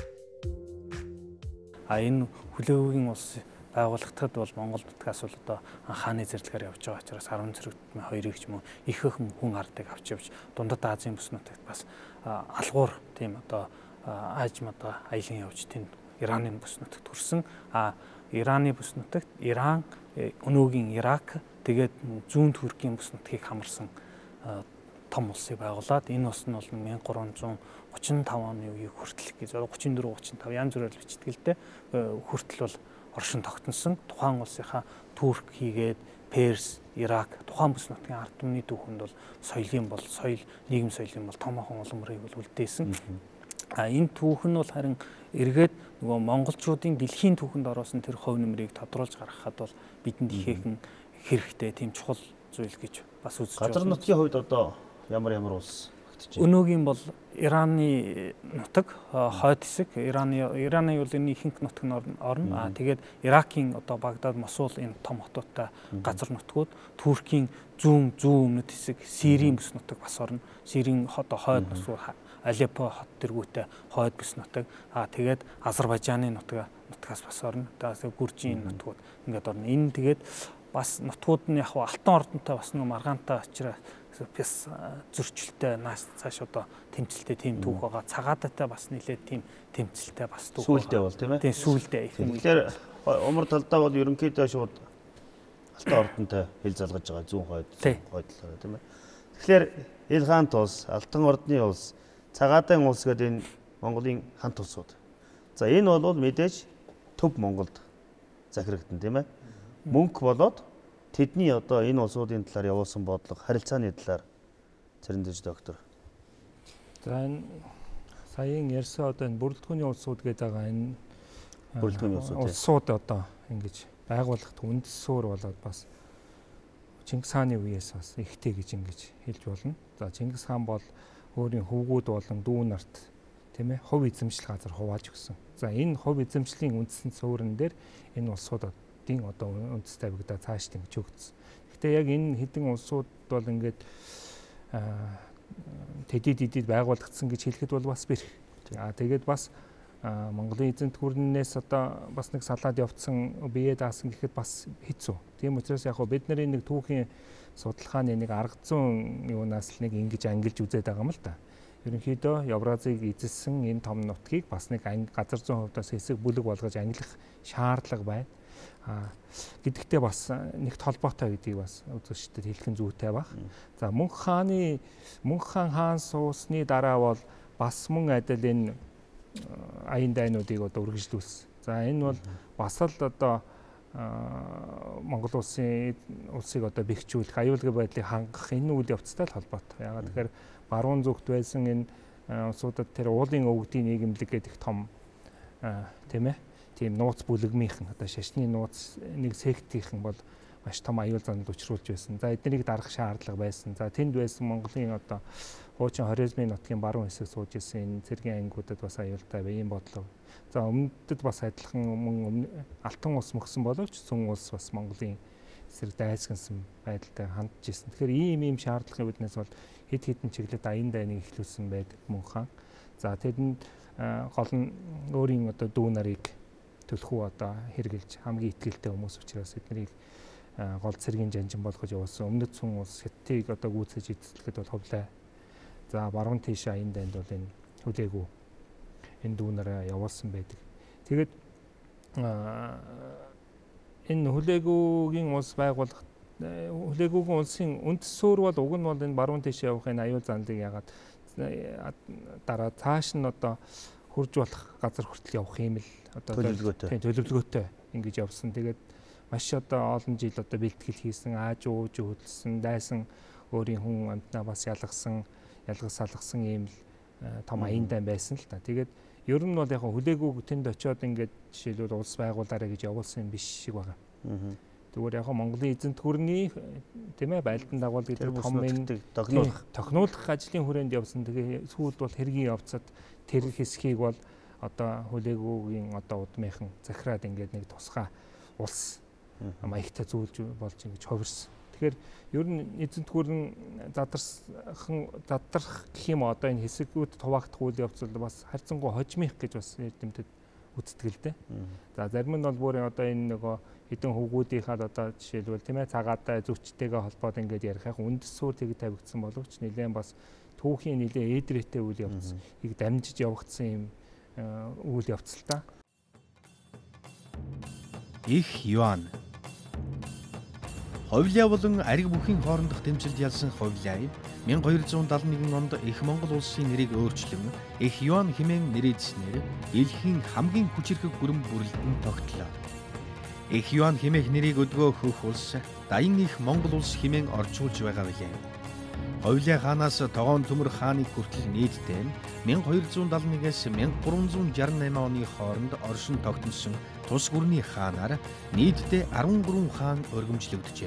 А энэ хүлээгүүгийн улс байгуулагдахад бол Монгол нутгаас бол одоо хааны зэрлэгээр явж байгаа учраас Арван цэрэг хоёрыг ч юм уу их их хүн ардыг авч явж Дундад Азийн бүс нутагт бас алгуур тийм одоо аажмада аялан явж тэнд Ираны бүс нутагт хүрсэн. А Ираны бүс нутагт Иран, өнөөгийн Ирак тэгээд зүүн Туркийн бүс нутгийг хамарсан том улсыг байгуулад энэ улс нь бол thirteen thirty-five оны үеийг хүртэл гэж thirty-four thirty-five янз бүрээр бичтгэлтэй хүртэл бол оршин тогтносон. Тухайн улсынхаа Турк хийгээд Перс, Ирак тухайн бүс нутгийн ард түмний түүхэнд бол соёлын бол соёл, нийгэм соёлын бол томоохон улам мөрийг бол үлдээсэн. А энэ түүх нь бол харин эргээд нөгөө монголчуудын дэлхийн түүхэнд ороосон тэр хувь нэмрийг тодруулж гаргахад бол бидэнд ихээхэн хэрэгтэй тийм чухал зүйл гэж бас үзэж байна. Газар нутгийн хувьд одоо ямар ямар улс багтж байна? Өнөөгийн бол Ираны нутаг хойд хэсэг, Ираны Ираны бол энэ ихэнх нутаг нь орно. Аа тэгээд Иракийн одоо Багдад, Мосул энэ том хотуудтай газар нутгууд, Туркийн зүүн зүүн өмнөд хэсэг, Сирийн бүс нутаг бас орно. Сирийн одоо хойд нутаг Алеппо хот тэргүүтэй хойд бүс нутаг. Аа тэгээд Азербайджааны нутаг нутгаас бас орно. Тэгээд Гүржийн нутгууд ингээд орно. Энэ тэгээд бас нутгууд нь яг алтан ордонтой бас нэг маргаантай очроо бас зөрчилтэй нааш цааш одоо тэмцэлтэй тийм түүх байгаа. Цагаатаатай бас нэлээд тийм тэмцэлтэй бас түүх байгаа. Сүүлдээ бол тийм ээ. Тийм сүүлдээ их юм. Тэгэхээр умар талдаа бол ерөнхийдөө шууд алтан ордонтой хил залгаж байгаа зүүн хойд хойд талаараа тийм ээ. Тэгэхээр Илхаант улс, Алтан ордны улс, Цагаатайн улс гэдэг энэ Монголын хамт улсууд. За энэ бол мэдээж төв Монголд захирагдсан тийм ээ. Мөнх болоод тэдний одоо энэ улсуудын талаар явуулсан бодлого, харилцааны талаар Цэрэндэж доктор. За энэ Саяын ярьсан одоо энэ бүрэлдэхүүний улсууд гэдэг байгаа энэ Бүрэлдэхүүний улсууд, тий. улсууд одоо ингэж байгууллагт үндэс суурь болоод бас Чингис хааны үеэс бас ихтэй гэж ингэж хэлж болно. За Чингис хаан бол өөрийн хөвгүүд болон дүү нарт тийм ээ хувь эзэмшил газар хувааж өгсөн. За энэ хувь эзэмшлийн үндсэн суурин дээр энэ улсуудын одоо үндэс тавигдаа цааш тэмж өгсөн. Гэхдээ яг энэ хэдэн улсууд бол ингээд тэдэд идэд байгуулагдсан гэж хэлэхэд бол бас бэрх. Аа тэгээд бас Монголын эзэнт гүрнээс одоо бас нэг салаад явцсан бие даасан гэхэд бас хэцүү. Тийм учраас яг бид нарын нэг түүхийн судалгааны нэг арга зүйн юунаас л нэг ингэж ангилж үзээд байгаа юм л да. Ерөнхийдөө Евразийг эзэлсэн энэ том нутгийг бас нэг газар зүйн хувьдаас хэсэг бүлэг болгож ангилах шаардлага байна. А гэдэгтээ бас нэгт холбоотой гэдгийг бас үзэгчдэд хэлхэн зүйтэй баг. За Мөнх хааны Мөнх хаан хаан суусны дараа бол бас мөн адил энэ аян дайнуудыг одоо үргэлжлүүлсэн. За энэ бол бас л одоо Монгол улсын улсыг одоо бэхжүүлэх, аюулгүй байдлыг хангах энэ үйл явцтай л холбоотой. Яагаад тэгэхээр баруун зүгт байсан энэ улсуудад тэр уулын өвгдийн нийгэмлэг гэдэг том тийм ээ тийм нууц бүлэгмийнхэн одоо шашны нууц нэг сектийнхэн бол маш том аюул занад учруулж байсан. За эднийг дарах шаардлага байсан. За тэнд байсан Монголын одоо хуучин хоризмын нутгийн баруун хэсэг сууж исэн энэ цэргийн ангиудад бас аюултай байм бодлоо. За өмнөдөд бас адилхан мөн Алтан улс мөксөн боловч Сүн улс бас Монголын эсрэг дайсгансан байдалтай хандж исэн. Тэгэхээр ийм ийм шаардлагын үүднээс бол хэд хэдэн чиглэлд аян дайныг эхлүүлсэн байдаг Мөнх хаан. За тэдэнд гол нь өөрийн одоо дүү нарыг төлхөө одоо хэрглэж хамгийн ихтгэлтэй хүмүүс учраас эднийг гол цэргийн жанжин болгож явуулсан. Өмнөд Сүн улс Хятадыг одоо гүйцэж эзэслэхэд бол ховлаа. За баруун тийш аян дайнд бол энэ хүлээгүү энэ дүүнараа явуулсан байдаг. Тэгээд энэ хүлээгүүгийн улс байгуулах хүлээгүүгийн улсын үндэс суурь бол уг нь бол энэ баруун тийш явах энэ аюул занлыг ягаад дараа цааш нь одоо хурж болох газар хүртэл явах юм л одоо төлөвлөгөөтэй. төлөвлөгөөтэй ингэж явсан. Тэгээд маш одоо олон жил одоо бэлтгэл хийсэн, ааж ууж хөдөлсөн, дайсан өөрийн хүн амтнаа бас ялгсан, ялгас салгасан ийм том аян дайн байсан л та. Тэгээд ер нь бол яг хүлээгүү тэнд очиод ингээд жишээлбэл улс байгуулаарэ гэж явуулсан юм биш шиг байгаа. Тэгвэл яг Монголын эзэнт гүрний тийм ээ байлдан дагуул гэдэг том энэ тогнуулах тогнуулах ажлын хүрээнд явсан. Тэгээ сүүлд бол хэргийн явцад тэр хэсгийг бол одоо хүлээгүүгийн одоо удмынхан захираад ингээд нэг тусгай улс маягтай зүйлж болж ингэж хувирсан. Тэгэхээр ер нь эзэнт гүрэн задарсан задрах гэх юм одоо энэ хэсгүүд хуваагдах үйл явцад бас харьцангуй хожимих гэж бас эрдэмтэд үздэг л дээ. За зарим нь бол бүр одоо энэ нөгөө хэдэн хөвгүүдийнхаа одоо жишээлбэл тийм ээ цагаатай зүвчтэйгээ холбоод ингээд ярих яг үндэс суурь тэг тавигдсан боловч нэлээд бас түүхийн нэлээд ээдрээтэй үйл явц их дамжиж явагдсан юм үйл явц л та. Их юан. Ховлиа болон ариг бүхийн хоорондох дэмжлэлд ялсан ховлиа мянга хоёр зуун даалга нэгэн онд их Монгол улсын нэрийг өөрчлөн их юан хэмээн нэрийдснээр дэлхийн хамгийн хүчирхэг гүрэн бүрэлдэхүүн тогтлоо. Их юан хэмээх нэрийг өдгөө хөх улс даян их Монгол улс хэмээн орчуулж байгаа билээ. Ховлиа хаанаас тогоон төмөр хааныг хүртэл нийтдээ мянга хоёр зуун даалга нэгээс мянга гурван зуун жаргал найман оны хооронд оршин тогтносон тус гүрний хаанаар нийтдээ арван гурван хаан өргөмжлөгдөжээ.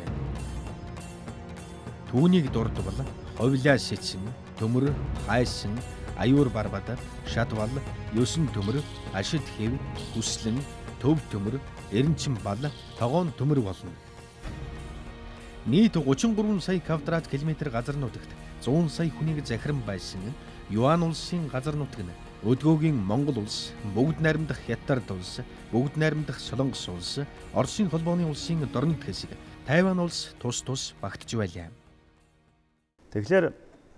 Түүнийг дурдвал Ховлиа сэцэн, төмөр, хайсан, аюур барбад, шадвал, ёсон төмөр, ашид хэв, хүслэн, төв төмөр, эренчин бал, тогоон төмөр болно. Нийт гучин гурван сая квадрат километр газар нутагт зуун сая хүнийг захиран байсан Юан улсын газар нутаг нь өдгөөгийн Монгол улс, бүгд найрамдах Хятад улс, бүгд найрамдах Солонгос улс, Оросын холбооны улсын дорнод хэсэг, Тайван улс тус тус багтж байлаа. Тэгэхээр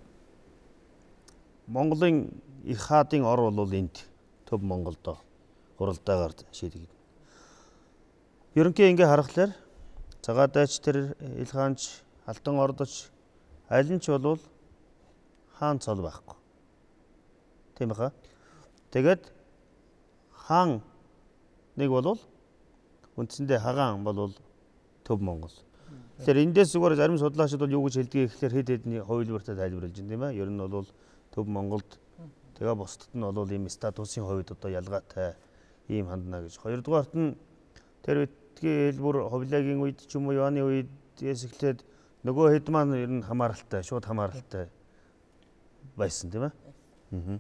Монголын их хаадын ор бол энд төв Монголдо хуралдаагаар шийдэгдэнэ. Ерөнхий ингээ харахаар цагаатайч тэр ил хаанч алтан ордоч аль нь ч болвол хаан цол байхгүй. Тийм ээ. Тэгээд хаан нэг болвол үндсэндээ хагаан болвол төв Монгол. Тэгэхээр эндээс зүгээр зарим судлаачид бол юу гэж хэлдэг гэхээр хэд хэдний хувилбартай тайлбарлаж байна тийм ээ. Ер нь бол төв Монголд Тэгээ бусдад нь бол ийм статусын хувьд одоо ялгаатай ийм хандна гэж. Хоёрдугаарт нь тэр битгий хэлбэр ховлагийн үед ч юм уу Иваны үедээс эхлээд нөгөө хэд маань ер нь хамааралтай, шууд хамааралтай байсан тийм ээ. Аа.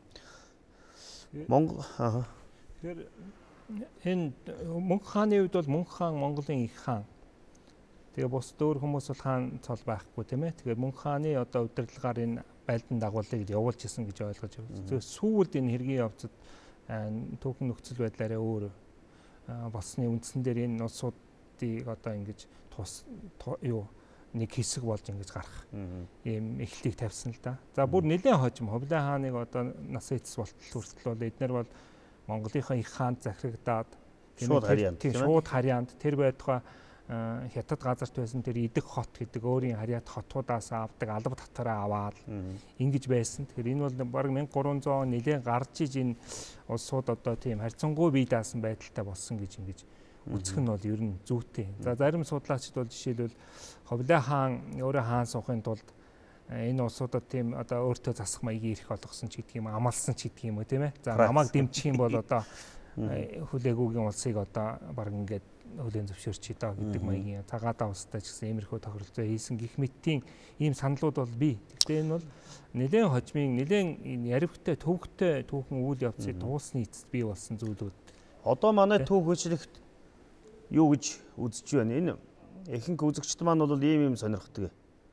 Монгол аа. Тэгэхээр энэ Мөнх хааны үед бол Мөнх хаан Монголын их хаан. Тэгээ бус дөөр хүмүүс бол хаан цол байхгүй тийм ээ. Тэгэхээр Мөнх хааны одоо удирдлагаар энэ байлдан дагуулыг явуулж исэн гэж ойлгож байна. Тэгээ сүүлд энэ хэргийн явцад түүхэн нөхцөл байдлаараа өөр болсны үндсэн дээр энэ улсуудыг одоо ингэж тус юу нэг хэсэг болж ингэж гарах ийм эхлэлийг тавьсан л да. За бүр нэлээд хожим Ховлын хааныг одоо нас эцэс болтол хүртэл бол эднэр бол Монголынхаа их хаанд захирагдаад шууд харьяанд тийм шууд харьяанд тэр байтугай хятад газарт байсан тэр Идэх хот гэдэг өөрийн харьяат хотуудаас авдаг алба татвараа аваад ингэж байсан. Тэгэхээр энэ бол бараг мянга гурван зуун нэлээд гарч иж энэ улсууд одоо тийм харьцангуй бие даасан байдалтай болсон гэж ингэж үзэх нь бол ер нь зүйтэй. За зарим судлаачид бол жишээлбэл Ховлын хаан өөрөө хаан суухын тулд энэ улсуудад тийм одоо өөртөө засах маягийн ирэх олгосон ч гэдэг юм амалсан ч гэдэг юм уу тийм ээ. За намайг дэмжих юм бол одоо хүлээгүүгийн улсыг одоо баг ингээд хүлээн зөвшөөрч идэ гэдэг маягийн цагаатаа улстай ч гэсэн иймэрхүү тохиролцоо хийсэн гих мэтийн ийм саналууд бол бий. Гэхдээ энэ бол нэлээд хожмын нэлээд яривхтай төвөгтэй түүхэн үйл явцыг дуусны эцэст бий болсон зүйлүүд. Одоо манай түүх хөчлөгт юу гэж үзэж байна? Энэ ихэнх үзэгчд маань бол ийм ийм сонирхдаг.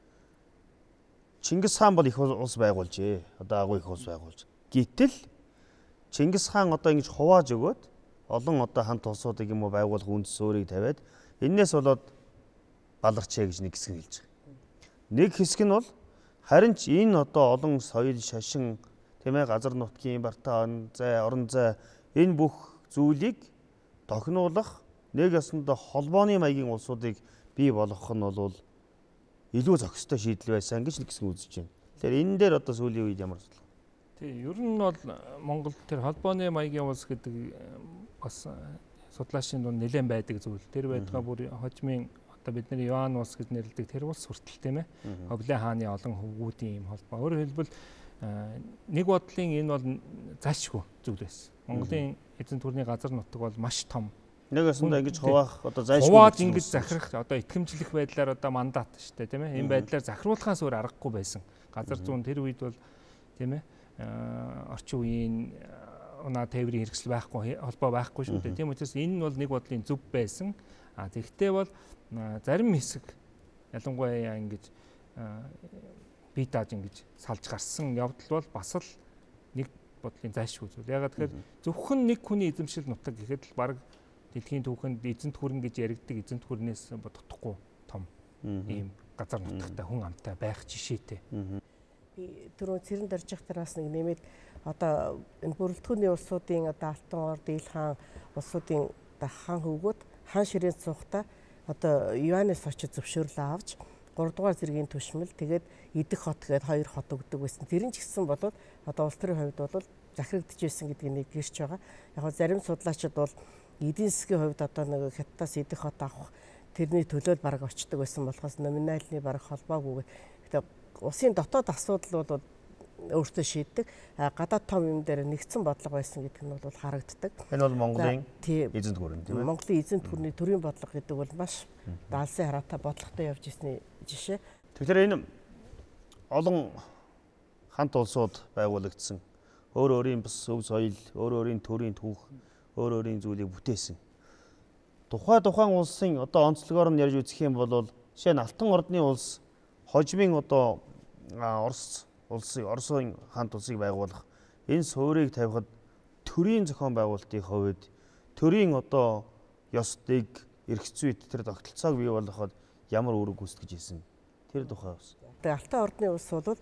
Чингис хаан бол их улс байгуулжээ. Одоо агуу их улс байгуулж. Гэтэл Чингис хаан одоо ингэж хувааж өгөөд олон одоо хамт улсуудыг юм уу байгуулах үндэс өөрийг тавиад энээс болоод баларчээ гэж нэг хэсэг хэлж байгаа. Нэг хэсэг нь бол харин ч энэ одоо олон соёл шашин тийм ээ газар нутгийн барта зай орон зай энэ бүх зүйлийг тохинуулах нэг ясандаа холбооны маягийн улсуудыг бий болгох нь бол илүү зохистой шийдэл байсан гэж нэг хэсэг үзэж байна. Тэгэхээр энэ дээр одоо сүүлийн үед ямар судалгаа? Тий, ер нь бол Монгол тэр холбооны маягийн улс гэдэг бас судлаачийн дунд нэлээд байдаг зүйл. Тэр байтугай бүр хожмын одоо бидний Иван улс гэж нэрлэдэг тэр улс хүртэл тийм ээ. Ховлын хааны олон хөвгүүдийн юм холбоо. Өөрөөр хэлбэл нэг бодлын энэ бол зайлшгүй зүйл байсан. Монголын эзэн төрний газар нутаг бол маш том. Нэг ясандаа ингэж хуваах одоо зайлшгүй. Хувааж ингэж захирах одоо итгэмжлэх байдлаар одоо мандат шүү дээ тийм ээ. Энэ байдлаар захируулахаас өөр аргагүй байсан. Газар зүүн тэр үед бол тийм ээ орчин үеийн унаа тээврийн хэрэгсэл байхгүй холбоо байхгүй шүү дээ. Тийм учраас энэ нь бол нэг бодлын зөв байсан. А тэгвэл бол зарим хэсэг ялангуяа ингэж бие дааж ингэж салж гарсан явдал бол бас л нэг бодлын зайлшгүй зүйл. Ягаад тэгэхээр зөвхөн нэг хүний эзэмшил нутаг гэхэд л баг дэлхийн түүхэнд эзэнт хүрэн гэж яригддаг эзэнт хүрнээс бодохгүй том ийм газар нутагтай хүн амтай байх жишээтэй. Би түрүү цэрэн дорж явах тараас нэг нэмээд одоо энэ бүрэлдэхүүний улсуудын одоо Алтан орд, Ил хаан улсуудын одоо хаан хөвгүүд хаан ширээнд суухдаа одоо Иванаас очиж зөвшөөрөл авч гурав дугаар зэргийн түшмэл тэгээд Идэх хот гээд хоёр хот өгдөг байсан. Тэр нь ч гэсэн бол одоо улс төрийн хувьд бол захирагдж байсан гэдгийг нэг гэрч байгаа. Яг нь зарим судлаачид бол эдийн засгийн хувьд одоо нэг Хятадаас Идэх хот авах тэрний төлөөл бараг очдөг байсан болохоос номинальны бараг холбоогүй. Гэтэ улсын дотоод асуудал бол өөртөө шийддэг. Гадаад том юм дээр нэгдсэн бодлого байсан гэдэг нь бол харагддаг. Энэ бол Монголын эзэнт гүрэн тийм ээ. Монголын эзэнт гүрний төрийн бодлого гэдэг бол маш даалсын хараатай бодлоготой явж ирсний жишээ. Тэгэхээр энэ олон хамт улсууд байгуулагдсан. Өөр өөрийн бас өв соёл, өөр өөрийн төрийн түүх, өөр өөрийн зүйлийг бүтээсэн. Тухай тухайн улсын одоо онцлогоор нь ярьж үзэх юм бол жишээ нь Алтан ордны улс хожмын одоо Орос улсыг Оросын хамт улсыг байгуулах энэ суурийг тавихад төрийн зохион байгуулалтын хувьд төрийн одоо ёсдыг эрх зүйд тэр тогтолцоог бий болгоход ямар үүрэг гүйцэтгэж ирсэн тэр тухай бас. Тэгээ Алтан ордны улс бол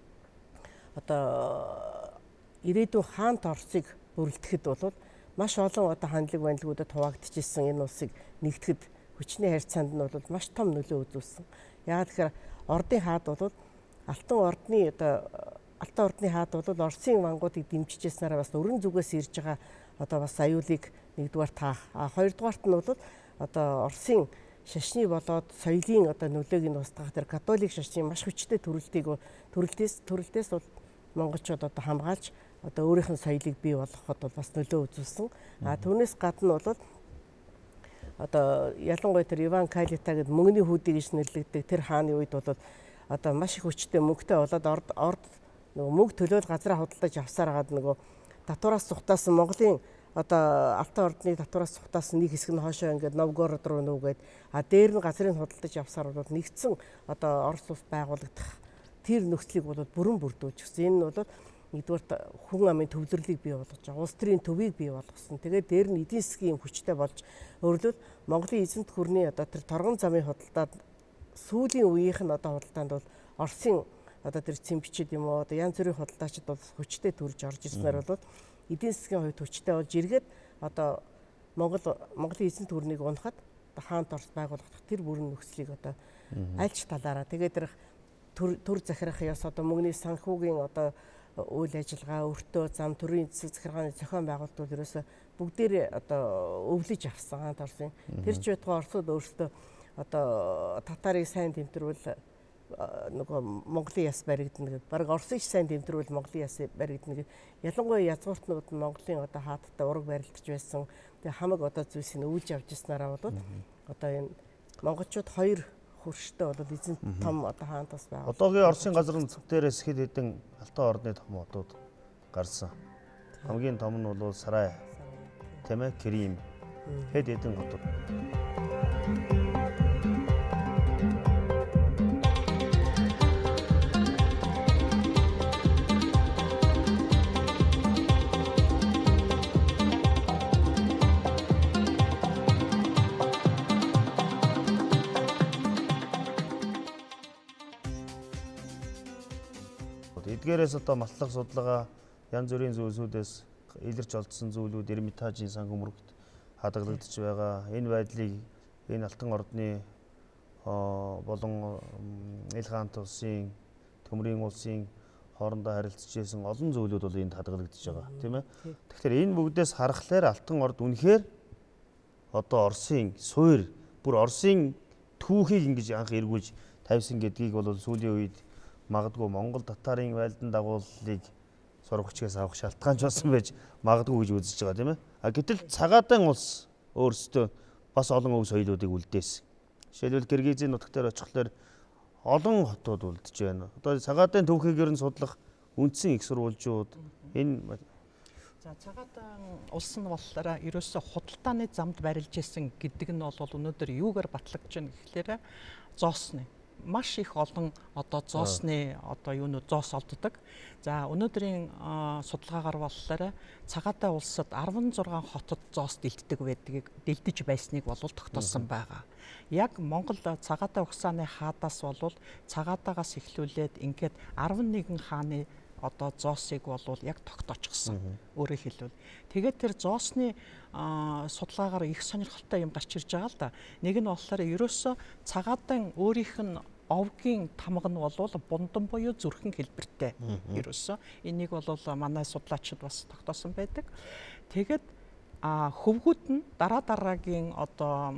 одоо ирээдүйн хаант Оросыг бүрэлдэхэд бол маш олон одоо хандлаг бандлгуудад хуваагдчихсан энэ улсыг нэгтгэхэд хүчний харьцаанд нь бол маш том нөлөө үзүүлсэн. Яагаад тэгэхээр ордын хаад бол Алтан ордны одоо Алтан ордны хаад бол Оросын мангуудыг дэмжижсэнээр бас өрн зүгээс ирж байгаа одоо бас аюулыг нэгдүгээр таах. А хоёрдугаарт нь бол одоо Оросын шашны болоод соёлын одоо нөлөөг нь устгах тэр католик шашны маш хүчтэй төрөлтийг төрөлтөөс төрөлтөөс бол монголчууд одоо хамгаалж одоо өөрийнх нь соёлыг бий болгоход бол бас нөлөө үзүүлсэн. А түүнээс гадна бол одоо ялангуяа тэр Иван Калита гэдэг мөнгөний хүүдийг иш нэрлэгдэг тэр хааны үед бол одоо маш их хүчтэй мөнгөтэй болоод орд орд нөгөө мөнгө төлөөл газраа худалдаж авсаар гад нөгөө татвараас цухтаасан Монголын одоо Алтан ордны татвараас цухтаасан нэг хэсэг нь хоошоо ингээд Новгород руу нүүгээд а дээр нь газрыг худалдаж авсаар бол нэгдсэн одоо Орос улс байгуулагдах тэр нөхцөлийг бол бүрэн бүрдүүлж өгсөн. Энэ нь бол нэгдүгээр хүн амын төвлөрлийг бий болгож байгаа. Улс төрийн төвийг бий болгосон. Тэгээд дээр нь эдийн засгийн хүчтэй болж өөрөлдөл Монголын эзэнт гүрний одоо тэр торгон замын худалдаад сүүлийн үеийнх нь одоо худалдаанд бол Оросын одоо тэр цэмбчид юм уу одоо янз бүрийн худалдаачид бол хүчтэй төрж орж ирснээр бол эдийн засгийн хувьд хүчтэй болж иргэд одоо Монгол Монголын эзэнт гүрнийг унахад хаант Орос байгуулагдах тэр бүрэн нөхцөлийг одоо аль ч талаараа тэгээд тэр төр захирах яс одоо мөнгөний санхүүгийн одоо үйл ажиллагаа, өртөө, зам, төрийн засаг захиргааны зохион байгуулалтууд ерөөсө бүгдээрээ одоо өвлөж авсан хаант Оросын. Тэр ч байтугай Оросууд өөрсдөө одоо татарыг сайн тэмдрүүл нөгөө Монголын яс баригдана гэдэг. Бараг Оросыг сайн тэмдрүүл Монголын яс баригдана гэдэг. Ялангуяа язгууртнууд нь Монголын одоо хааттай ураг барилдаж байсан. Тэгээ хамаг одоо зүйлсийг өвлж авч ирснараа бол одоо энэ монголчууд хоёр хөрштэй бол эзэн том одоо хаант бас байгаа. Одоогийн Оросын газрын дээрээс хэд хэдэн Алтан ордны том хотууд гарсан. Хамгийн том нь бол Сарай, тийм ээ, Крим. Хэд хэдэн хотууд. Эдгээрээс одоо матлах судалгаа янз бүрийн зүйлсүүдээс илэрч олдсон зүйлүүд Эрмитажийн сан хөмрөгт хадгалагдаж байгаа. Энэ байдлыг энэ Алтан ордны болон Ил хаант улсын, Төмрийн улсын хоорондоо харилцаж байсан олон зүйлүүд бол энд хадгалагдаж байгаа, тийм ээ. Тэгэхээр энэ бүгдээс харахаар Алтан орд үнэхээр одоо Оросын суур, бүр Оросын түүхийг ингэж анх эргүүлж тавьсан гэдгийг бол сүүлийн үед магадгүй Монгол татарын байлдан дагууллыг сургагчгаас авах шалтгаан ч болсон байж магадгүй гэж үзэж байгаа, тийм ээ. А гэтэл цагаатан улс өөрсдөө бас олон өв соёлуудыг үлдээсэн. Жишээлбэл Киргизийн нутаг дээр очихлоор олон хотууд үлдэж байна. Одоо цагаатан түүхийг ер нь судлах үндсэн их сурвалжууд энэ за цагаатан улс нь болохоор ерөөсөө худалдааны замд барилж исэн гэдэг нь бол өнөөдөр юугаар батлагдж байна гэхлээр зоосны маш их олон одоо зоосны одоо юунууд зоос олддог. За өнөөдрийн судалгаагаар болохоор цагаатан улсад арван зургаан хотод зоос дэлддэг байдгийг дэлдэж байсныг бол тогтоосон байгаа. Яг Монгол цагаатан угсааны хаадаас бол цагаатаагаас эхлүүлээд ингээд арван нэгэн хааны одоо зоосыг бол яг тогтоочихсон. Өөрөөр хэлбэл тэгээд тэр зоосны судалгаагаар их сонирхолтой юм гарч ирж байгаа л да. Нэг нь болохоор ерөөсөө цагаатан өөрийнх нь овгийн тамга нь бол бундан буюу зүрхэн хэлбэртэй. Ерөөсөө энийг бол манай судлаачид бас тогтоосон байдаг. Тэгээд хөвгүүд нь дараа дараагийн одоо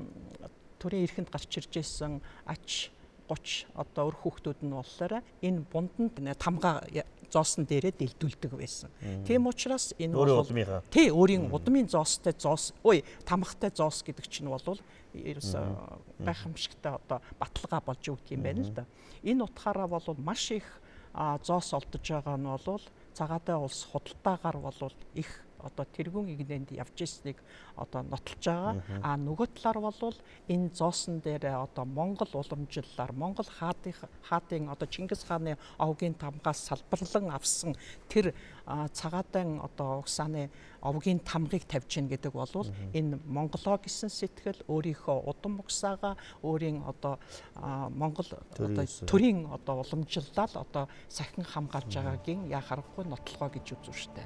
төрийн эрхэнд гарч ирж байсан ач гуч одоо өр хүүхдүүд нь болохоор энэ бунданд тамга зоосон дээрээ дэлдүүлдэг байсан. Тийм учраас энэ бол тий өөрийн удмын зоостой зоос ой тамгатай зоос гэдэг чинь бол ерөөсөө гайхамшигтай одоо баталгаа болж өгд юм байна л да. Энэ утгаараа бол маш их зоос олдож байгаа нь бол цагаатан улс худалдаагаар бол их одоо тэргүүн игнэнд явж ирснийг одоо нотолж байгаа. А нөгөө талаар бол энэ зоосон дээр одоо Монгол уламжлалаар Монгол хаадын хаадын одоо Чингис хааны овгийн тамгаас салбарлан авсан тэр цагаатан одоо угсааны овгийн тамгыг тавьж гин гэдэг бол энэ Монголоо гэсэн сэтгэл өөрийнхөө удам угсаага өөрийн одоо Монгол одоо төрийн одоо уламжлалаар одоо сахин хамгаалж байгаагийн яа харахгүй нотлогоо гэж үзв штэ.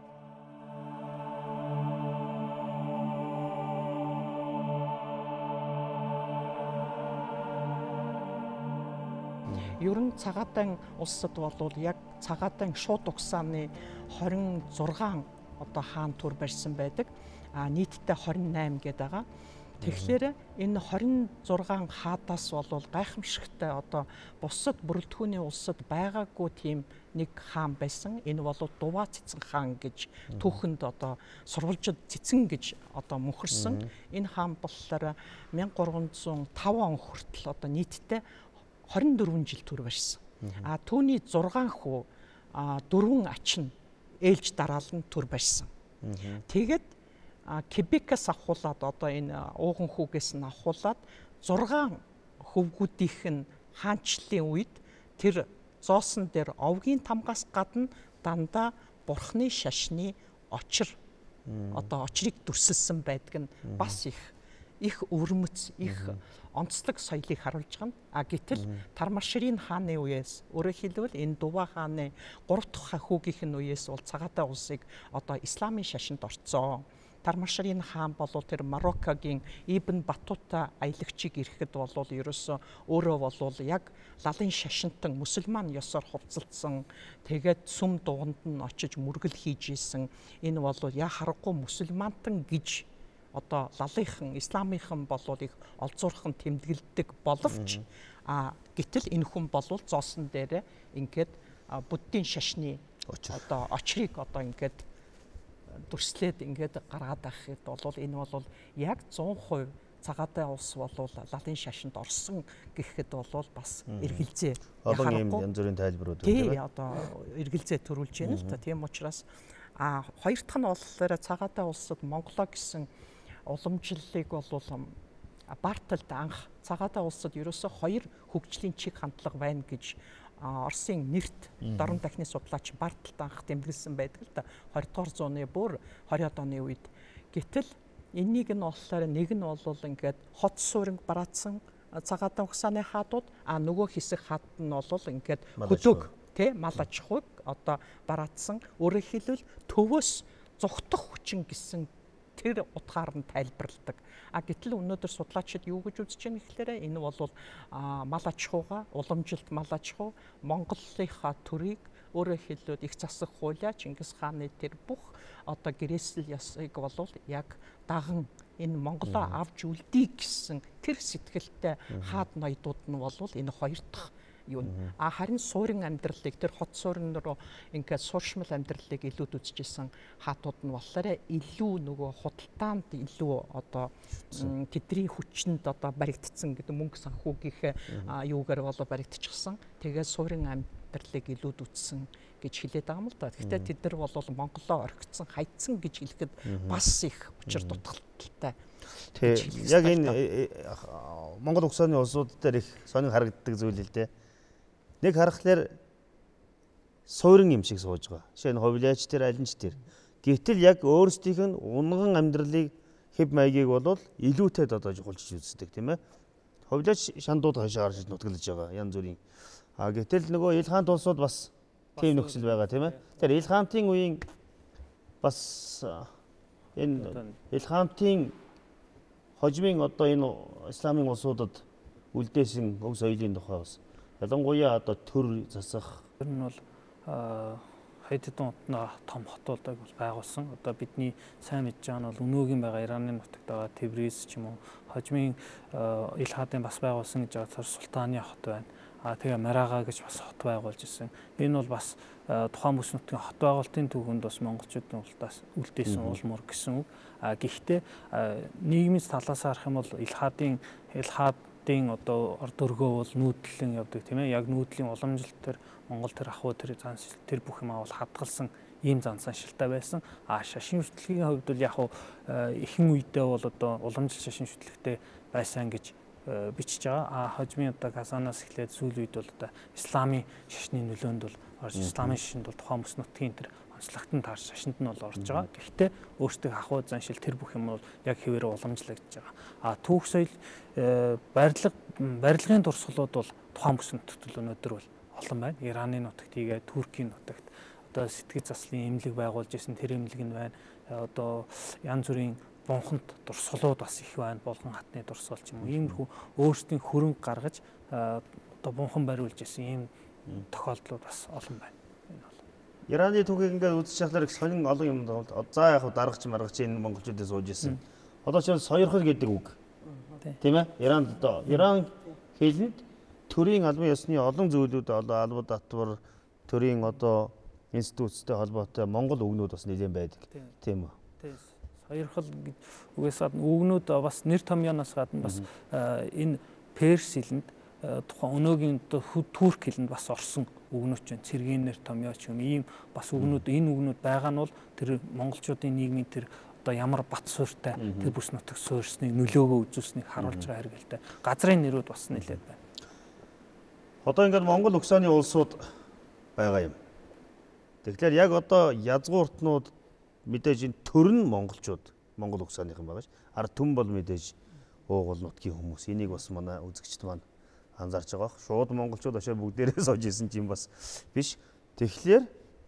Ер нь цагаатан улсад бол яг цагаатан шууд угсааны хорин зургаан одоо хаан төр барьсан байдаг. А нийтдээ хорин найм гэдэг байгаа. Тэгэхээр энэ хорин зургаан хаадаас бол гайхамшигтай одоо бусад бүрэлдэхүүний улсад байгаагүй тийм нэг хаан байсан. Энэ бол Дуваа цэцэн хаан гэж түүхэнд одоо сурвалжид цэцэн гэж одоо мөнхөрсөн. Энэ хаан болохоор мянга гурван зуун таван он хүртэл одоо нийтдээ хорин дөрвөн жил төр барьсан. А түүний зургаан хүү дөрвөн ач нь ээлж дараалан төр барьсан. Тэгээд Кебекээс авахуулаад одоо энэ ууган хүүгээс нь авахуулаад зургаан хөвгүүдийнх нь хаанчлалын үед тэр зоосон дээр овгийн тамгаас гадна дандаа бурхны шашны очир одоо очрыг дүрсэлсэн байдаг нь бас их их өвөрмөц их онцлог соёлыг харуулж байгаа. А гэтэл Тармашрын хааны үеэс өөрөөр хэлбэл энэ Дуваа хааны гурав дахь хүүгийнх нь үеэс бол цагаатай улсыг одоо исламын шашинд орцсон. Тармашрын хаан болов тэр Мароккогийн Ибн Батута аялагчийг ирэхэд болов ерөөсөө өөрөө болов яг лалын шашинтан мусульман ёсоор хувцалдсан. Тэгээд сүм дуганд нь очиж мөргөл хийж исэн. Энэ бол яа харахгүй мусульмантан гэж одоо лалынхан исламынхан болов их олзуурхан тэмдэглэдэг боловч а гэтэл энэ хүн болов зоосон дээр ингээд буддийн шашны одоо очрыг одоо ингээд дүрслээд ингээд гаргаад байхад бол энэ бол яг зуун хувь цагаатай улс бол лалын шашинд орсон гэхэд бол бас эргэлзээ. Одоо ийм янз бүрийн тайлбарууд байна. Тийм одоо эргэлзээ төрүүлж байна л та. Тийм учраас а хоёр дахь нь болохоор цагаатай улсад Монголоо гэсэн уламжлалыг бол Барталд анх цагаатай улсад ерөөсөө хоёр хөгжлийн чиг хандлага байна гэж Оросын нэрт дорн дахны судлаач Барталд анх тэмдэглэсэн байдаг л да хоёр дахь зууны бүр хорьоод оны үед. Гэтэл энэнийг нь болохоор нэг нь бол ингээд хот сууринг бараадсан цагаатай угсааны хаадууд а нөгөө хэсэг хаад нь бол ингээд хөдөг тий мал аж ахуйг одоо бараадсан. Өөрөөр хэлбэл төвөөс зүхтах хүчин гэсэн тэр утгаар нь тайлбарладаг. А гэтэл өнөөдөр судлаачид юу гэж үзэж байна гэхээр энэ бол мал аж ахуйга, уламжилт мал аж ахуй, Монголынхаа төрийг өөрөөр хэлбэл их засах хуулиа Чингис хааны тэр бүх одоо гэрээсэл ёсыг бол яг даган энэ Монголоо авч үлдээ гэсэн тэр сэтгэлтэй хаад ноёдууд нь бол энэ хоёр дахь юу. А харин суурин амьдралыг тэр хот суурин руу ингээд сууршмал амьдралыг илүүд үзчихсэн хаатууд нь болохоор илүү нөгөө худалдаанд илүү одоо тэдний хүчинд одоо баригдсан гэдэг мөнгө санхүүгийнхээ юугаар болоо баригдчихсан. Тэгээд суурин амьдралыг илүүд үзсэн гэж хэлээд байгаа юм л да. Гэхдээ тэд нар бол Монголоо орхицсан хайцсан гэж хэлэхэд бас их учир дутагдaltaй. Тэгээ яг энэ Монгол угсааны улсууд дээр их сонин харагддаг зүйл л дээ. Нэг харахаар суурин юм шиг сууж байгаа. Жишээ нь ховлиач тэр алинч тэр. Гэтэл яг өөрсдийнх нь унган амьдралыг хэв маягийг болвол илүүтэд одоо жуулчиж үздэг тийм ээ. Ховлиач шандууд хашаа гарч нутгалж байгаа янз бүрийн. А гэтэл нөгөө ил хаант улсууд бас тийм нөхцөл байгаа тийм ээ. Тэр ил хаантын үеийн бас энэ ил хаантын хожимын одоо энэ исламын улсуудад үлдээсэн өг соёлын тухай бас ялангуяа одоо төр засах. Тэр нь бол хайдтан утнаа том хотуудыг байгуулсан. Одоо бидний сайн мэдж байгаа нь бол өнөөгийн байгаа Ираны нутагт байгаа Тебриз ч юм уу, хожимын ил хаадын бас байгуулсан гэж байгаа Султаны хот байна. А тэгээ Марага гэж бас хот байгуулж ирсэн. Энэ бол бас тухайн бүс нутгийн хот байгуулалтын түүхэнд бас монголчуудын ултаас үлдээсэн уул мөр гэсэн үг. А гэхдээ нийгмийн талаас харах юм бол ил хаадын ил хаад одоо орд өргөө бол нүүдлэн явдаг тийм ээ. Яг нүүдлийн уламжлалт төр Монгол төр ахуй төр занс тэр бүх юм авал хадгалсан ийм зансан шилтэй байсан. А шашин шүтлэгийн хувьд бол яг хуу ихэнх үедээ бол одоо уламжлалт шашин шүтлэгтэй байсан гэж бичиж байгаа. А хожмын одоо Казанаас эхлээд сүүл үед бол одоо исламын шашны нөлөөнд бол орж исламын шашинд бол тухайн бүс нутгийн тэр онцлогтон таарч шашинд нь бол орж байгаа. Гэхдээ өөртөө ахуй заншил тэр бүх юм бол яг хэвээрээ уламжлагдж байгаа. А түүх соёл барилга барилгын дурсгалууд бол тухайн бүс нутагт өнөөдөр бол олон байна. Ираны нутагт ийгээ Туркийн нутагт одоо сэтгэл заслын эмнэлэг байгуулж исэн тэр эмнэлэг нь байна. Одоо янз бүрийн бунханд дурсгалууд бас их байна. Болгон хатны дурсгал ч юм уу. Иймэрхүү өөрсдийн хөрөнгө гаргаж одоо бунхан бариулж исэн ийм тохиолдлууд бас олон байна. Ираны түүхийг ингээд үзэж чахлаар их сонин олон юм за яг даргач маргач энэ монголчуудаас сууж исэн. Одоо ч сойрхол гэдэг үг. Тийм ээ. Иранд одоо Иран хэлэнд төрийн албан ёсны олон зүйлүүд одоо албан татвар төрийн одоо институттэй холбоотой монгол үгнүүд бас нэлээд байдаг. Тийм үү? Тийм. Сойрхол үгээс гадна үгнүүд бас нэр томьёоноос гадна бас энэ перс хэлэнд тухайн өнөөгийн турк хэлэнд бас орсон үгнүүд чинь цэргийн нэр томьёо ч юм ийм бас үгнүүд энэ үгнүүд байгаа нь бол тэр монголчуудын нийгмийн тэр одоо ямар бат суурьтай тэр бүс нутаг суурьсныг нөлөөгөө үзүүлснийг харуулж байгаа хэрэгэлтэй. Газрын нэрүүд бас нэлээд байна. Одоо ингээд Монгол угсааны улсууд байгаа юм. Тэгэхээр яг одоо язгууртнууд мэдээж энэ төр нь монголчууд Монгол угсааных юм байгаа ш. Ард түмэн бол мэдээж уугуул нутгийн хүмүүс. Энийг бас манай үзэгчд маань анзаарч байгаа. Шууд монголчууд очоо бүгдээрээ сууж исэн юм бас биш. Тэгэхээр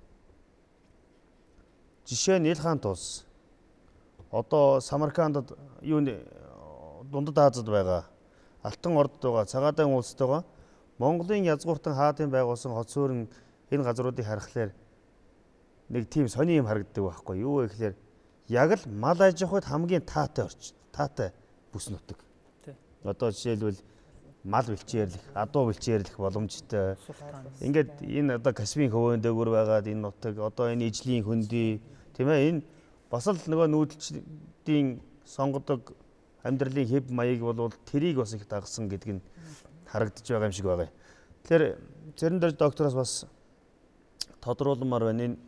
жишээ нь Ил хаан тус одоо Самаркандд юу дундад Азад байгаа Алтан ордод байгаа Цагаатайн улсад байгаа Монголын язгууртан хаадын байгуулсан хот суурин энэ газруудыг харахаар нэг тийм сони юм харагддаг байхгүй юу вэ гэхээр яг л мал аж ахуйд хамгийн таатай орч таатай бүс нутаг. Одоо жишээлбэл мал бэлчээрлэх, адуу бэлчээрлэх боломжтой. Ингээд энэ одоо Каспийн хөвөн дээгүүр байгаад энэ нутаг одоо энэ ижлийн хөндөй тийм ээ энэ бас л нөгөө нүүдэлчдийн сонгодог амьдралын хэв маяг бол тэрийг бас их дагсан гэдг нь харагдаж байгаа юм шиг байгаа. Тэгэхээр зарим дээр доктороос бас тодруулмаар байна энэ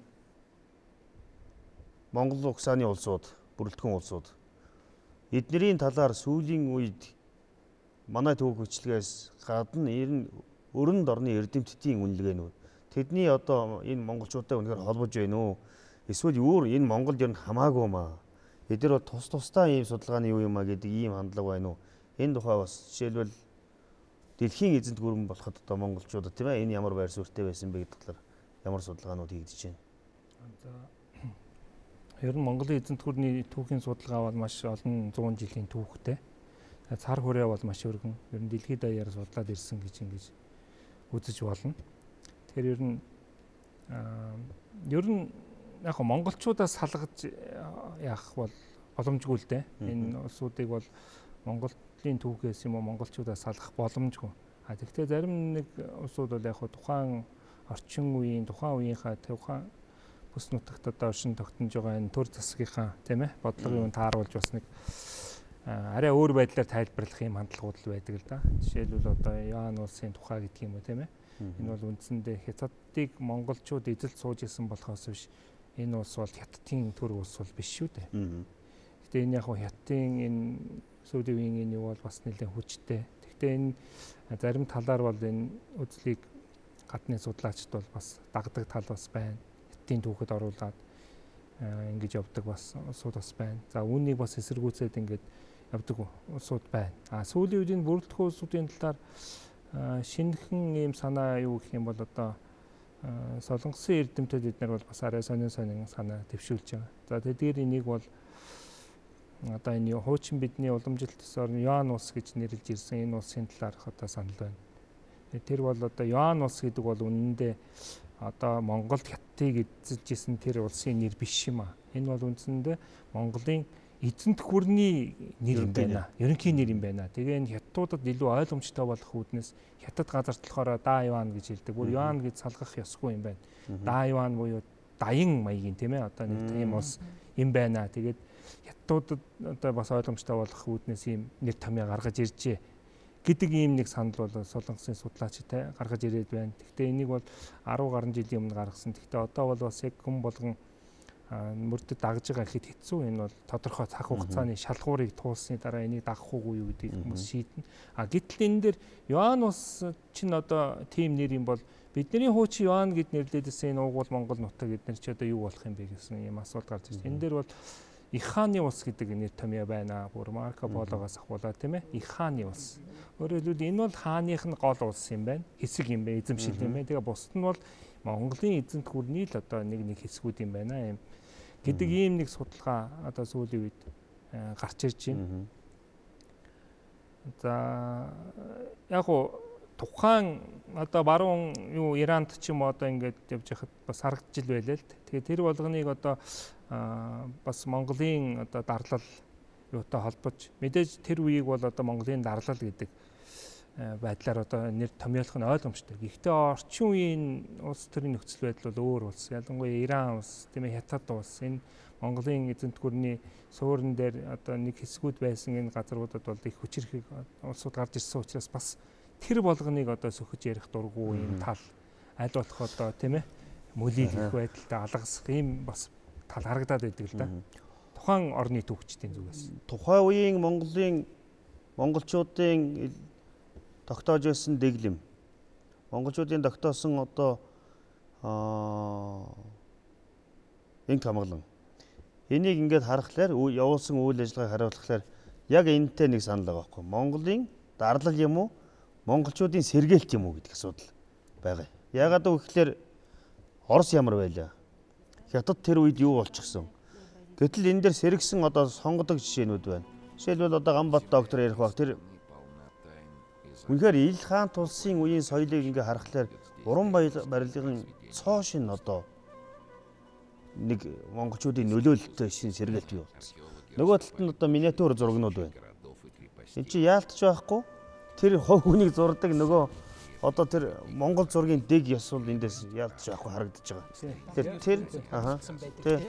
Монгол угсааны улсууд, бүрэлдэхүүн улсууд эднэрийн талаар сүүлийн үед манай төв хүчлэгээс гадна ер нь өрөнд орны эрдэмтдийн үнэлгээ нь тэдний одоо энэ монголчуудтай үнэхээр холбож байна уу? Эсвэл өөр энэ Монголд ер нь хамаагүй маа. Эдгээр бол тус тусдаа ийм судалгааны юу юм а гэдэг ийм хандлага байна уу? Энэ тухай бас жишээлбэл дэлхийн эзэнт гүрэн болоход одоо монголчуудад тийм ээ энэ ямар байр суурьтай байсан бэ гэдэг талаар ямар судалгаанууд хийгдэж байна? За ер нь Монголын эзэнт гүрний түүхийн судалгаа бол маш олон зуун жилийн түүхтэй. Цар хүрээ бол маш өргөн. Ер нь дэлхийд даяар судлаад ирсэн гэж ингэж үзэж болно. Тэгэхээр ер нь ер нь яг нь монголчуудаас салгаж яах бол боломжгүй л дээ. Энэ улсуудыг бол Монголын түүхээс юм уу монголчуудаас салгах боломжгүй. А тэгвэл зарим нэг улсууд бол яг тухайн орчин үеийн тухайн үеийнхаа тухайн бүс нутагт одоо оршин тогтнож байгаа энэ төр засгийнхаа тийм ээ бодлогын үн тааруулж бас нэг арай өөр байдлаар тайлбарлах юм хандлагууд л байдаг л да. Жишээлбэл одоо Яан улсын тухай гэдэг юм уу тийм ээ. Энэ бол үндсэндээ хятадыг монголчууд эзэлж сууж исэн болохоос биш энэ улс бол хятадын төр улс бол биш шүү дээ. Гэтэ энэ яг хятадын энэ сүүлийн үеийн энэ юу бол бас нэлээд хүчтэй. Гэхдээ энэ зарим талаар бол энэ үзлийг гадны судлаачд бол бас дагдаг тал бас байна. Хятадын түүхэд оруулаад ингэж явдаг бас улсууд бас байна. За үүнийг бас эсэргүүцээд ингэж явдаг улсууд байна. А сүүлийн үеийн бүрэлдэхүүн улсуудын талаар шинэхэн ийм санаа юу гэх юм бол одоо солонгосын эрдэмтэд эднэр бол бас арай сонин сонин санаа дэвшүүлж байгаа. За тэдгээр энийг бол одоо энэ хуучин бидний уламжилт ёсоор Юан улс гэж нэрлэж ирсэн энэ улсын талаарх одоо санал байна. Тэр бол одоо Юан улс гэдэг бол үнэндээ одоо Монголд хятадыг эзэлж исэн тэр улсын нэр биш юм а. Энэ бол үндсэндээ Монголын эзэнт гүрний нэр юм байна. Ерөнхий нэр юм байна. Тэгээ энэ хятадуудад илүү ойлгомжтой болох үүднээс хятад газарт болохоор Да Юан гэж хэлдэг. Бүр Юан гэж салгах ёсгүй юм байна. Да Юан буюу даян маягийн тийм ээ одоо нэг тийм улс юм байна. Тэгээд хятадуудад одоо бас ойлгомжтой болох үүднээс ийм нэр томьёо гаргаж иржээ гэдэг ийм нэг санал бол солонгосын судлаачтай гаргаж ирээд байна. Гэхдээ энийг бол арван гаруй жилийн өмнө гаргасан. Гэхдээ одоо бол бас яг хүн болгон мөрдөд дагж байгаа ихэд хэцүү. Энэ бол тодорхой цаг хугацааны шалгуурыг туулсны дараа энийг дагах уугүй юу гэдгийг хүмүүс шийднэ. А гэтэл энэ дээр Юан улс чинь одоо тийм нэр юм бол бидний хуучин Юан гэд нэрлэдсэн энэ уугуул Монгол нутаг эдгээр чи одоо юу болох юм бэ гэсэн ийм асуулт гарч ирсэн. Энэ дээр бол Их хааны улс гэдэг нэр томьёо байна. Бүр Марко Пологоос ахуулаад тийм ээ. Их хааны улс. Өөрөөр хэлбэл энэ бол хааных нь гол улс юм байна. Хэсэг юм байна. Эзэмшил юм байна. Тэгээ бусд нь бол Монголын эзэнт гүрний л одоо нэг нэг хэсгүүд юм байна. Ийм гэдэг ийм нэг судалгаа одоо сүүлийн үед гарч ирж байна. За яг уу тухайн одоо баруун юу Иранд ч юм одоо ингээд явж байхад бас харагдж ил байлаа л. Тэгээ тэр болгоныг одоо бас Монголын одоо дарлал юутай холбож мэдээж тэр үеийг бол одоо Монголын дарлал гэдэг байдлаар одоо нэр томьёолох нь ойлгомжтой. Гэхдээ орчин үеийн улс төрийн нөхцөл байдал бол өөр улс. Ялангуяа Иран улс, тийм ээ Хятад улс, энэ Монголын эзэнт гүрний суурин дээр одоо нэг хэсгүүд байсан энэ газруудад бол их хүчирхэг улсууд гарч ирсэн учраас бас тэр болгоныг одоо сөхөж ярих дурггүй юм тал аль болох одоо тийм ээ мөлийлэх байдалтай алгасах ийм бас тал харагдаад байдаг л да. Тухайн орны түүхчдийн зүгээс. Тухайн үеийн Монголын монголчуудын тогтоож байсан дэглэм. Монголчуудын тогтоосон одоо аа энх хамглан. Энийг ингээд харахаар явуулсан үйл ажиллагааг харуулхаар яг энэтэй нэг санал байгаа байхгүй. Монголын дарлал юм уу? Монголчуудын сэргээлт юм уу гэдэг асуудал байгаа. Яагаад гэвэл Орос ямар байлаа? Хятад тэр үед юу болчихсон? Гэтэл энэ дээр сэргсэн одоо сонгодог жишээнүүд байна. Жишээлбэл одоо Гамбат доктор ярих баг тэр үнэхээр ил хаан тулсын үеийн соёлыг ингээ харахаар уран барилгын цоо шин одоо нэг монголчуудын нөлөөлөлтөй шин сэргээлт бий болсон. Нөгөө талд нь одоо миниатюр зурагнууд байна. Энд чи яалтч байхгүй тэр хов хүнийг зурдаг нөгөө одоо тэр Монгол зургийн дэг ёс бол эндээс яалтч байхгүй харагдаж байгаа. Тэр тэр аха тэр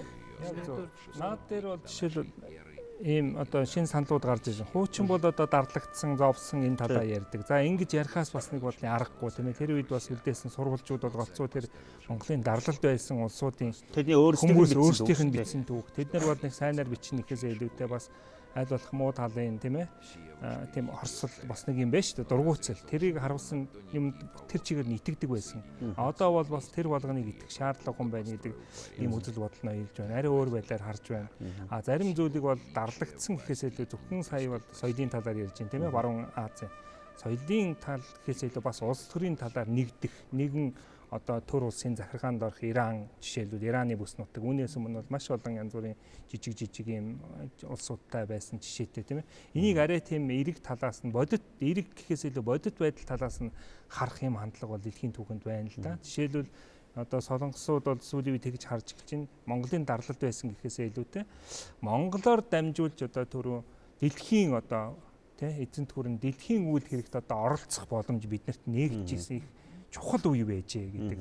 наад дээр бол жишээл ийм одоо шинэ саналууд гарч ирсэн. Хуучин бол одоо дарлагдсан, зовсон энэ талаа ярьдаг. За ингэж ярихаас бас нэг бодлын аргагүй тийм ээ. Тэр үед бас үлдээсэн сурвалжууд бол гоцоо тэр Монголын дарлалд байсан улсуудын тэдний өөрсдийнх нь өөрсдийнх нь бичсэн түүх. Тэд нар бол нэг сайнаар бичнэ гэхээс илүүтэй бас аль болох муу талын тийм ээ тийм хорсол бас нэг юм байна шүү дээ. Дургуутсал тэрийг харуулсан юм тэр чигээр нь итгэдэг байсан. Одоо бол бас тэр болгоныг итгэх шаардлага юм байна гэдэг ийм үзэл бодол ноёлж байна. Арай өөр байдлаар харж байна. А зарим зүйлийг бол дарлагдсан гэхээс илүү зөвхөн сая бол соёлын талаар ярьж байна тийм ээ. Баруун Ази соёлын тал гэхээс илүү бас улс төрийн талаар нэгдэх нэгэн одоо төр улсын захиргаанд орох Иран жишээлбэл Ираны бүс нутаг үүнээс өмнө бол маш олон янз бүрийн жижиг жижиг юм улсуудтай байсан жишээтэй тийм ээ. Энийг арай тийм эрэг талаас нь бодит эрэг гэхээс илүү бодит байдал талаас нь харах юм хандлага бол дэлхийн түүхэнд байна л да. Жишээлбэл одоо солонгосууд бол сүүлийн үед тэгж харж эхэлж байна. Монголын дарлалд байсан гэхээсээ илүүтэй монголоор дамжуулж одоо түрүү дэлхийн одоо тийм эзэнт гүрэн дэлхийн үйл хэрэгт одоо оролцох боломж биднэрт нээгдэж ирсэн их чухал үе байжээ гэдэг.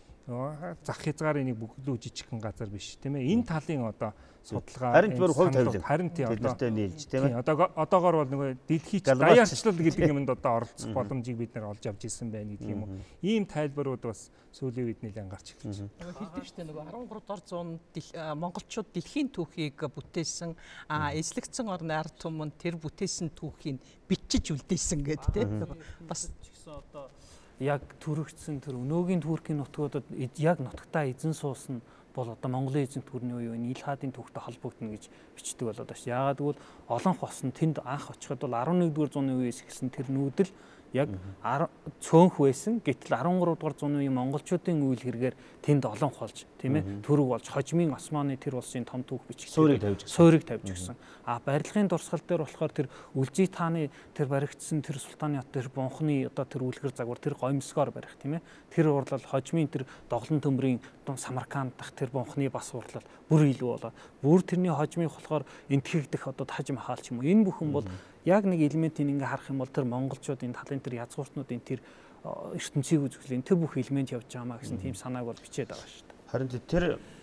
Зах хязгаарын нэг бүгдлүү жижигхэн газар биш тийм ээ. Энэ талын одоо судалгаа харин бүр хувь тавилан харин тийм одоо нийлж тийм ээ. Одоо одоогоор бол нөгөө дэлхийч даяарчлал гэдэг юмд одоо оролцох боломжийг бид нар олж авч ирсэн байна гэдэг юм уу. Ийм тайлбарууд бас сүүлийн үед нэлээд гарч эхэлж байна. Нөгөө хэлдэг шүү дээ нөгөө арван гурав дугаар зуунд монголчууд дэлхийн түүхийг бүтээсэн эзлэгдсэн орны ард түмэн тэр бүтээсэн түүхийг бичиж үлдээсэн гэдэг тийм бас одоо яг төрөгдсөн тэр өнөөгийн Туркийн нутгуудад яг нутагтаа эзэн суусан бол одоо Монголын эзэнт гүрний үе энэ ил хаадын түүхтэй холбогдно гэж бичдэг болоод байна. Яагаад гэвэл олон хос нь тэнд анх очиход бол арван нэгдүгээр зууны үеэс эхэлсэн тэр нүүдэл яг цөөнх байсан. Гэтэл арван гурав дугаар зууны үеийн монголчуудын үйл хэрэгээр тэнд олон болж тийм ээ төрөг болж хожмын Османы тэр улсын том түүх бичих суурийг тавьж суурийг тавьж өгсөн. А барилгын дурсгал дээр болохоор тэр Үлжий тааны тэр баригдсан тэр султааны хот тэр бунхны одоо тэр үлгэр загвар тэр гомсгоор барих тийм ээ тэр урлал хожмын тэр доглон төмрийн Самарканд дах тэр бунхны бас урлал бүр илүү болоо. Бүр тэрний хожмыг болохоор энтхэгдэх одоо таж махал ч юм уу. Энэ бүхэн бол яг нэг элементийг ингээ харах юм бол тэр монголчуудын талын тэр язгууртнуудын тэр ертөнцийг үзүүлэн тэр бүх элемент явж байгаа маа гэсэн тийм санааг бол бичээд байгаа шүү дээ. Харин тэр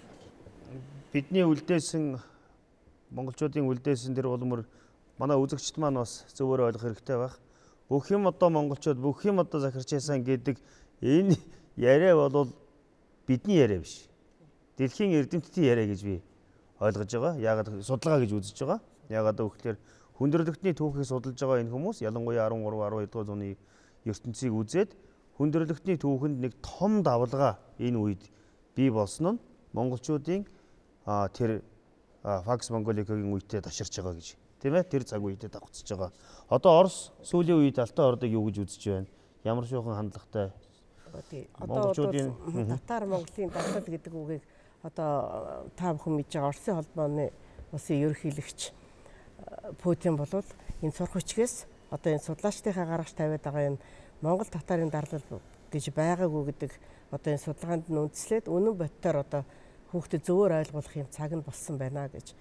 бидний үлдээсэн монголчуудын үлдээсэн тэр улмөр манай үзэгчд маань бас зөвөр ойлгох хэрэгтэй байх. Бүх юм одоо монголчууд бүх юм одоо захирчаасан гэдэг энэ яриа бол бидний яриа биш. Дэлхийн эрдэмтдийн яриа гэж би ойлгож байгаа. Яагаад судалгаа гэж үзэж байгаа. Яагаад гэвэл хүндрэлтний түүхийг судалж байгаа энэ хүмүүс ялангуяа арван гурав арван хоёр дугаар зууны ертөнцийг үзээд хүндрэлтний түүхэнд нэг том давлгаа энэ үед бий болсон нь монголчуудын тэр Пакс Монголикийн үедээ таширч байгаа гэж тийм ээ тэр цаг үедээ давхцаж байгаа. Одоо Орос сүүлийн үед Алтай ордыг юу гэж үзэж байна? Ямар шуухан хандлагатай монголчуудын татар Монголын дарлал гэдэг үгийг одоо та бүхэн мэдж байгаа Оросын холбооны улсын ерөнхийлөгч Путин болвол энэ сурах хүчгээс одоо энэ судлаачдынхаа гаргаж тавиад байгаа энэ Монгол татарын дарлал гэж байгаагүй гэдэг одоо энэ судалгаанд нь үндэслээд үнэн бодтоор одоо хүүхдэд зөвөр ойлгуулах юм цаг нь болсон байна гэж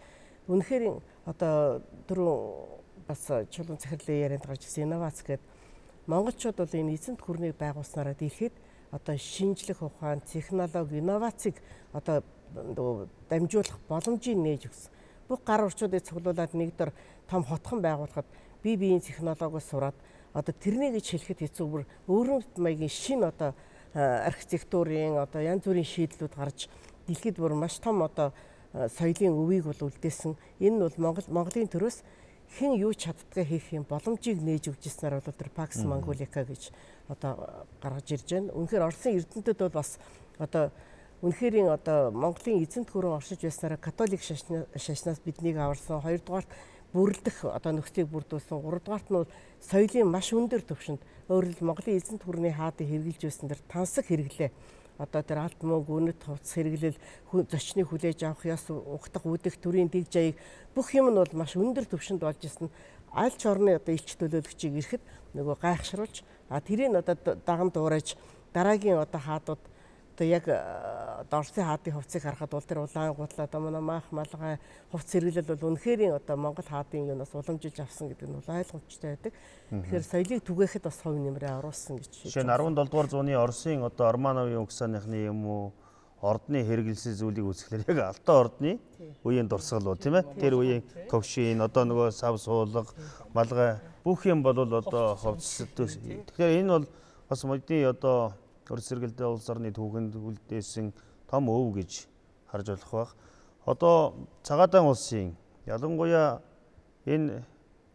үнэхээр одоо дөрөв бас чулуун захирлын ярианд гарч ирсэн инновац гэдэг монголчууд бол энэ эзэнт гүрнийг байгуулснараа дэлхийд одоо шинжлэх ухаан, технологи, инновацийг одоо дамжуулах боломжийг нээж өгсөн. Бүх гар орчуудыг цуглуулад нэгдэр том хотхон байгуулахад бие биеийн технологиос сураад одоо тэрнийг гэж хэлэхэд хэцүү бүр өөрөөр маягийн шин одоо архитектурын одоо янз бүрийн шийдлүүд гарч дэлхийд бүр маш том одоо соёлын өвийг бол үлдээсэн. Энэ нь бол Монгол Монголын төрөөс хэн юу чаддгаа хийх юм боломжийг нээж өгч ирснээр бол тэр Pax Mongolica гэж одоо гаргаж ирж байна. Үнэхээр Оросын эрдэмтэд бол бас одоо үнэхэрийн одоо Монголын эзэнт гүрэн оршиж байснараа католик шашнаас биднийг аварсан. Хоёрдугаарт бүрлдэх одоо нөхцөлийг бүрдүүлсэн. Гуравдугаарт нь соёлын маш өндөр түвшинд өөрөлд Монголын эзэнт гүрний хаадыг хэрэгжилж байсан тэр тансаг хэрэглээ. Одоо тэр алт мөнгө, үнэт хувцас хэрэглэл, зочныг хүлээж авах, яс ухтах, үдэх, төрийн дэг жаяг бүх юм нь бол маш өндөр түвшинд болж ирсэн. Аль ч орны одоо элч төлөөлөгчийг ирэхэд нөгөө гайхшруулж а тэрийг одоо даган дуурайж дараагийн одоо хаадууд одоо яг Оросын хаадын хувцсыг харахад бол тэр улаан гутлаа одоо манай маах малгай хувцс хэрэглэл бол үнэхэрийн одоо Монгол хаадын юунаас уламжилж авсан гэдэг нь бол ойлгомжтой байдаг. Тэгэхээр соёлыг түгээхэд бас хувь нэмрээ оруулсан гэж. Жишээ нь арван долдугаар зууны Оросын одоо Романовын угсааныхны юм уу ордны хэрэгэлсэн зүйлийг үзэхлээр яг Алтан ордны үеийн дурсгал бол тийм ээ. Тэр үеийн ковшин одоо нөгөө сав суулга малгай бүх юм бол одоо хувцс. Тэгэхээр энэ бол бас модны одоо Орос сэргэлдээ улс орны түүхэнд үлдээсэн том өв гэж харж болох байх. Одоо цагаатайн улсын ялангуяа энэ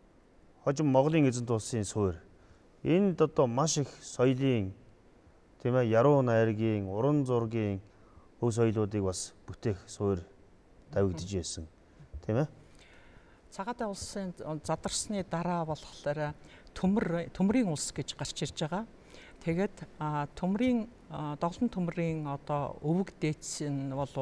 хожим Монголын эзэнт улсын суурь энд одоо маш их соёлын тийм ээ яруу найргийн, уран зургийн өв соёлоодыг бас бүтээх суурь тавигдж байсан. Тийм ээ. Цагаатайн улсын задарсны дараа болохоор төмөр төмрийн улс гэж гарч ирж байгаа. Тэгээд төмрийн доглон төмрийн одоо өвөг дээдс нь бол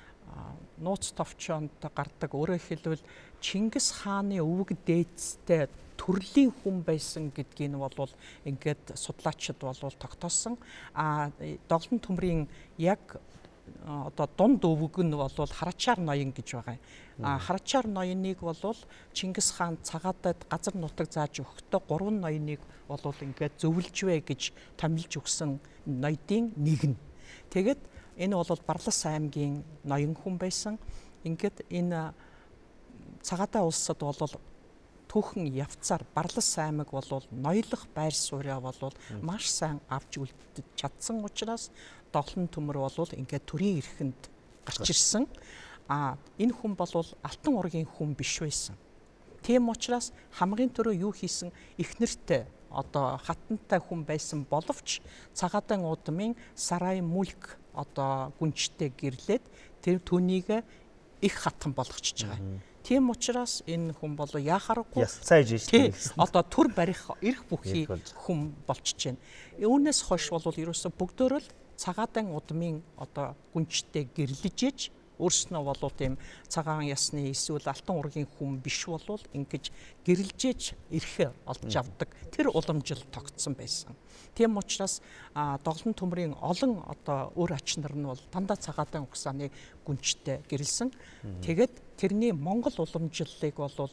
нууц товчоонд гардаг. Өөрөөр хэлбэл Чингис хааны өвөг дээдстэй төрлийн хүн байсан гэдгийг нь бол ингээд судлаачид бол тогтоосон. А доглон төмрийн яг одоо дунд өвөг нь бол Харачаар ноён гэж байгаа. А Харачаар ноёныг бол Чингис хаан цагаатад газар нутаг зааж өгөхдөө гурван ноёныг бол ингээд зөвлөж вэ гэж томилж өгсөн ноёдын нэг нь. Тэгээд энэ бол Барлас аймгийн ноён хүн байсан. Ингээд энэ цагаатай улсад бол түүхэн явцаар Барлас аймаг бол ноёлох байр суурьаа бол маш сайн авч үлдэж чадсан учраас доглон төмөр бол ингээд төрийн эрхэнд гарч ирсэн. А энэ хүн бол алтан ургийн хүн биш байсан. Тийм учраас хамгийн түрүү юу хийсэн эхнэртэй одоо хатантай хүн байсан боловч цагаатайн удмын Сарай Мүлк одоо гүнчтэй гэрлээд тэр түүнийг их хатан болгочихж байгаа. Тийм учраас энэ хүн бол яхарахгүй цайж штэ. Одоо төр барих эрх бүхий хүн болчихж байна. Үүнээс хойш бол ерөөсө бүгдөө л цагаатайн удмын одоо гүнчтэй гэрлэж ээж өөрснөө бол тийм цагаан ясны эсвэл алтан ургийн хүн биш бол ингэж гэрэлжээж эрхээ олж авдаг тэр уламжил тогтсон байсан. Тийм учраас доглон төмрийн олон одоо өөр ач нар нь бол дандаа цагаатайн угсааны гүнчтэй гэрэлсэн. Тэгээд тэрний Монгол уламжлалыг бол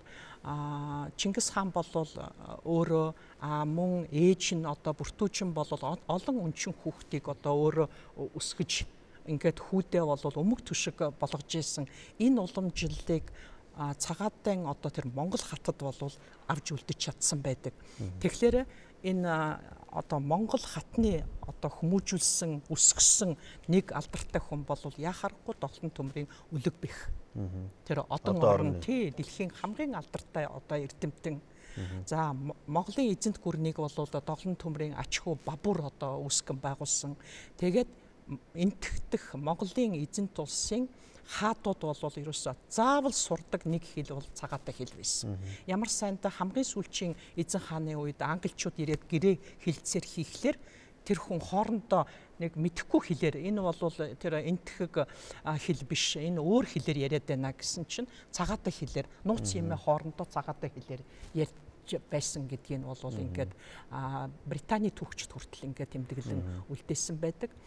Чингис хаан бол өөрөө мөн ээж нь одоо бүртүүчин бол олон үнчин хүүхдийг одоо өөрөө өсгөж ингээд хүүдээ бол өмг түшиг болгож ийсэн энэ уламжлалыг цагаатайн одоо тэр Монгол хатад бол авч үлдэж чадсан байдаг. Тэгэхээр энэ одоо Монгол хатны одоо хүмүүжүүлсэн өсгсөн нэг алдартай хүн бол яхарахгүй доглон төмрийн Үлэг бэх. Тэр одон орон тий дэлхийн хамгийн алдартай одоо эрдэмтэн. За Монголын эзэнт гүрнийг бол доглон төмрийн ачхүү Бабур одоо үүсгэн байгуулсан. Тэгээд энтгэдэх Монголын эзэнт улсын хаадууд бол ерөөсөө заавал сурдаг нэг хэл бол цагаатай хэл байсан. Ямар сайнтай хамгийн сүүлчийн эзэн хааны үед англичууд ирээд гэрээ хэлцээр хийхлээр тэр хүн хоорондоо нэг мэдэхгүй хэлээр энэ бол тэр энтгэх хэл биш энэ өөр хэлээр яриад байна гэсэн чинь цагаатай хэлээр нууц юм хоорондоо цагаатай хэлээр ярьж байсан гэдгийг нь бол ингээд Британий түүхчд хүртэл ингээд тэмдэглэн үлдээсэн байдаг.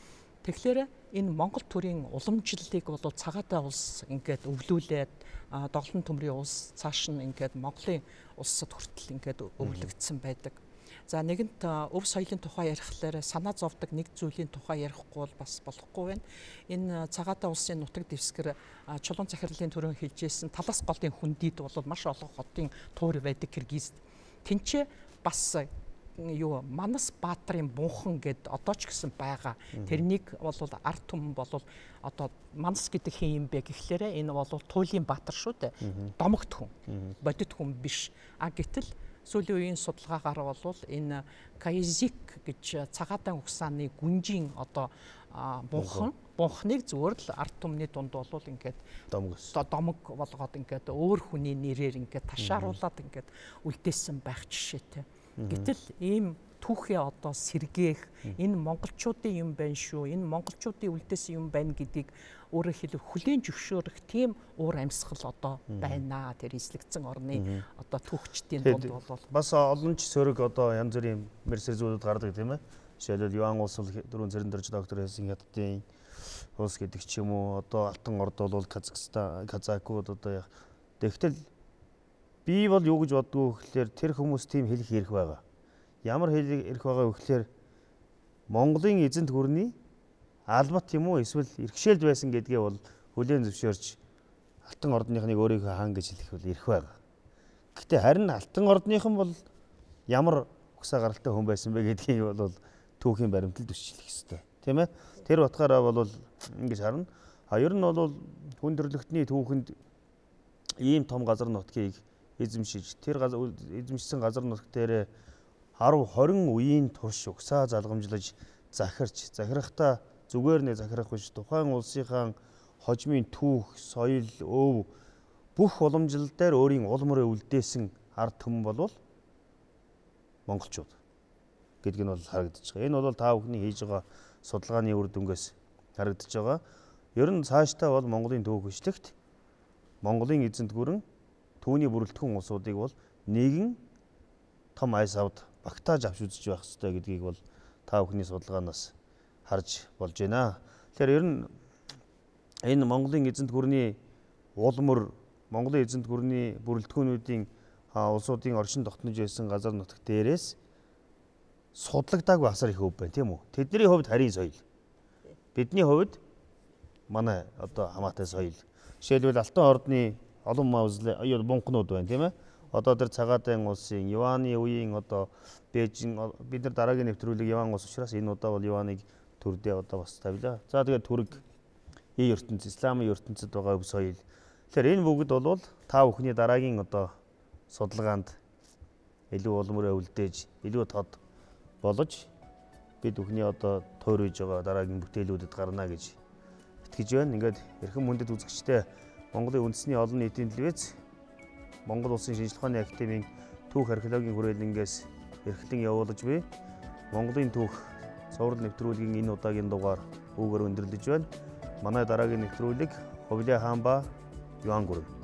Тэгэхээр энэ Монгол төрийн уламжлалыг бол цагаатай улс ингээд өвлүүлээд доглон төмрийн улс цааш нь ингээд Монголын улсад хүртэл ингээд өвлөгдсөн байдаг. За нэгэнт өв соёлын тухай ярихлаар санаа зовдөг нэг зүйлийн тухай ярихгүй бол бас болохгүй байна. Энэ цагаатай улсын нутаг дэвсгэр чулуун захирлын төрөө хэлжсэн талас голын хүндийд бол маш олон хотын туур байдаг Киргизд. Тинчээ бас юу Манас Баатарын бунхан гэд одоо ч гэсэн байгаа. Тэрнийг бол ард түмэн бол одоо Манас гэдэг хин юм бэ гэхлээрэ энэ бол туйлын баатар шүү дээ. Домогт хүн, бодит хүн биш. А гэтэл сүүлийн үеийн судалгаагаар бол энэ Кайзик гэж цагаатай угсааны гүнжийн одоо бунхан бунхныг зүгээр л ард түмний дунд бол ингээд домог болгоод ингээд өөр хүний нэрээр ингээд ташааруулаад ингээд үлдээсэн байх жишээтэй. Гэтэл ийм түүхээ одоо сэргээх энэ монголчуудын юм байна шүү, энэ монголчуудын үлдээсэн юм байна гэдгийг өөрөөр хэлбэл хүлээн зөвшөөрөх тийм уур амьсгал одоо байна. Тэр эслэгдсэн орны одоо түүхчдийн дунд бол бас олон ч сөрөг одоо янз бүрийн мерсер зүйлүүд гардаг тийм ээ. Жишээлбэл Юан улс бол дөрвөн цэрэн дөрж доктор Хэлсэн хятадын улс гэдэг ч юм уу, одоо Алтан орд бол Казахстан, Казакууд одоо тэгтэл би бол юу гэж боддгоо гэхээр тэр хүмүүс тийм хэлэх эрх байгаа. Ямар хэлэх эрх байгаа вэ гэхээр Монголын эзэнт гүрний албат юм уу эсвэл иргэшээлд байсан гэдгээ бол хүлээн зөвшөөрч Алтан ордныхныг өөрийнхөө хаан гэж хэлэх бол эрх байгаа. Гэхдээ харин Алтан ордныхан бол ямар угсаа гаралтай хүн байсан бэ гэдгийг бол түүхийн баримталд өсчлөх ёстой. Тийм ээ? Тэр утгаараа бол ингэж харна. А ер нь бол хүн төрлөختний түүхэнд ийм том газар нутгийг эзэмшиж тэр эзэмшсэн газар нутг дээр арав хорин үеийн турш угсаа залгамжлаж захирч захирахта зүгээр нэ захирах биш тухайн улсынхаа хожмын түүх, соёл, өв бүх уламжлал дээр өөрийн улмаар үлдээсэн ард түмэн болвол монголчууд гэдг нь бол харагдаж байгаа. Энэ бол та бүхний хийж байгаа судалгааны үр дүнгээс харагдаж байгаа. Ер нь цаашдаа бол Монголын түүх бичлэгт Монголын эзэнт гүрэн түүний бүрэлдэхүүн улсуудыг бол нэгэн том айс авд багтааж авч үзэж байх хэрэгтэй гэдгийг бол та бүхний судалгаанаас харж болж байна. Тэгэхээр ер нь энэ Монголын эзэнт гүрний улмөр, Монголын эзэнт гүрний бүрэлдэхүүнүүдийн улсуудын оршин тогтнож байсан газар нутаг дээрээс судлагдаагүй асар их өв байна, тийм үү? Тэдний хувьд харийн соёл. Бидний хувьд манай одоо хамаатай соёл. Жишээлбэл Алтан ордны олон маузле бунхнууд байна, тийм ээ. Одоо тэр цагаатай улсын Юаны үеийн одоо Бээжин бид нар дараагийн нэвтрүүлэг Юан улс учраас энэ удаа бол Юаныг төрдөө одоо бас тавилаа. За тэгээд түрэг ий ертөнц, исламын ертөнцид байгаа өв соёл. Тэгэхээр энэ бүгд бол та бүхний дараагийн одоо судалгаанд илүү улмөрөө үлдээж, илүү тод болж бид бүхний одоо тойр үйж байгаа дараагийн бүтээлүүдэд гарна гэж итгэж байна. Ингээд эрхэм хүндэт үзэгчтэй Монголын үндэсний олон нийтийн телевиз, Монгол Улсын шинжилгээ ухааны академийн түүх археологийн хүрээлэнгээс эрхлэн явуулж буй Монголын түүх цовруул нэвтрүүлгийн энэ удаагийн дугаар үүгээр өндөрлөж байна. Манай дараагийн нэвтрүүлэг Ховлын хаан ба Юан гүрэн.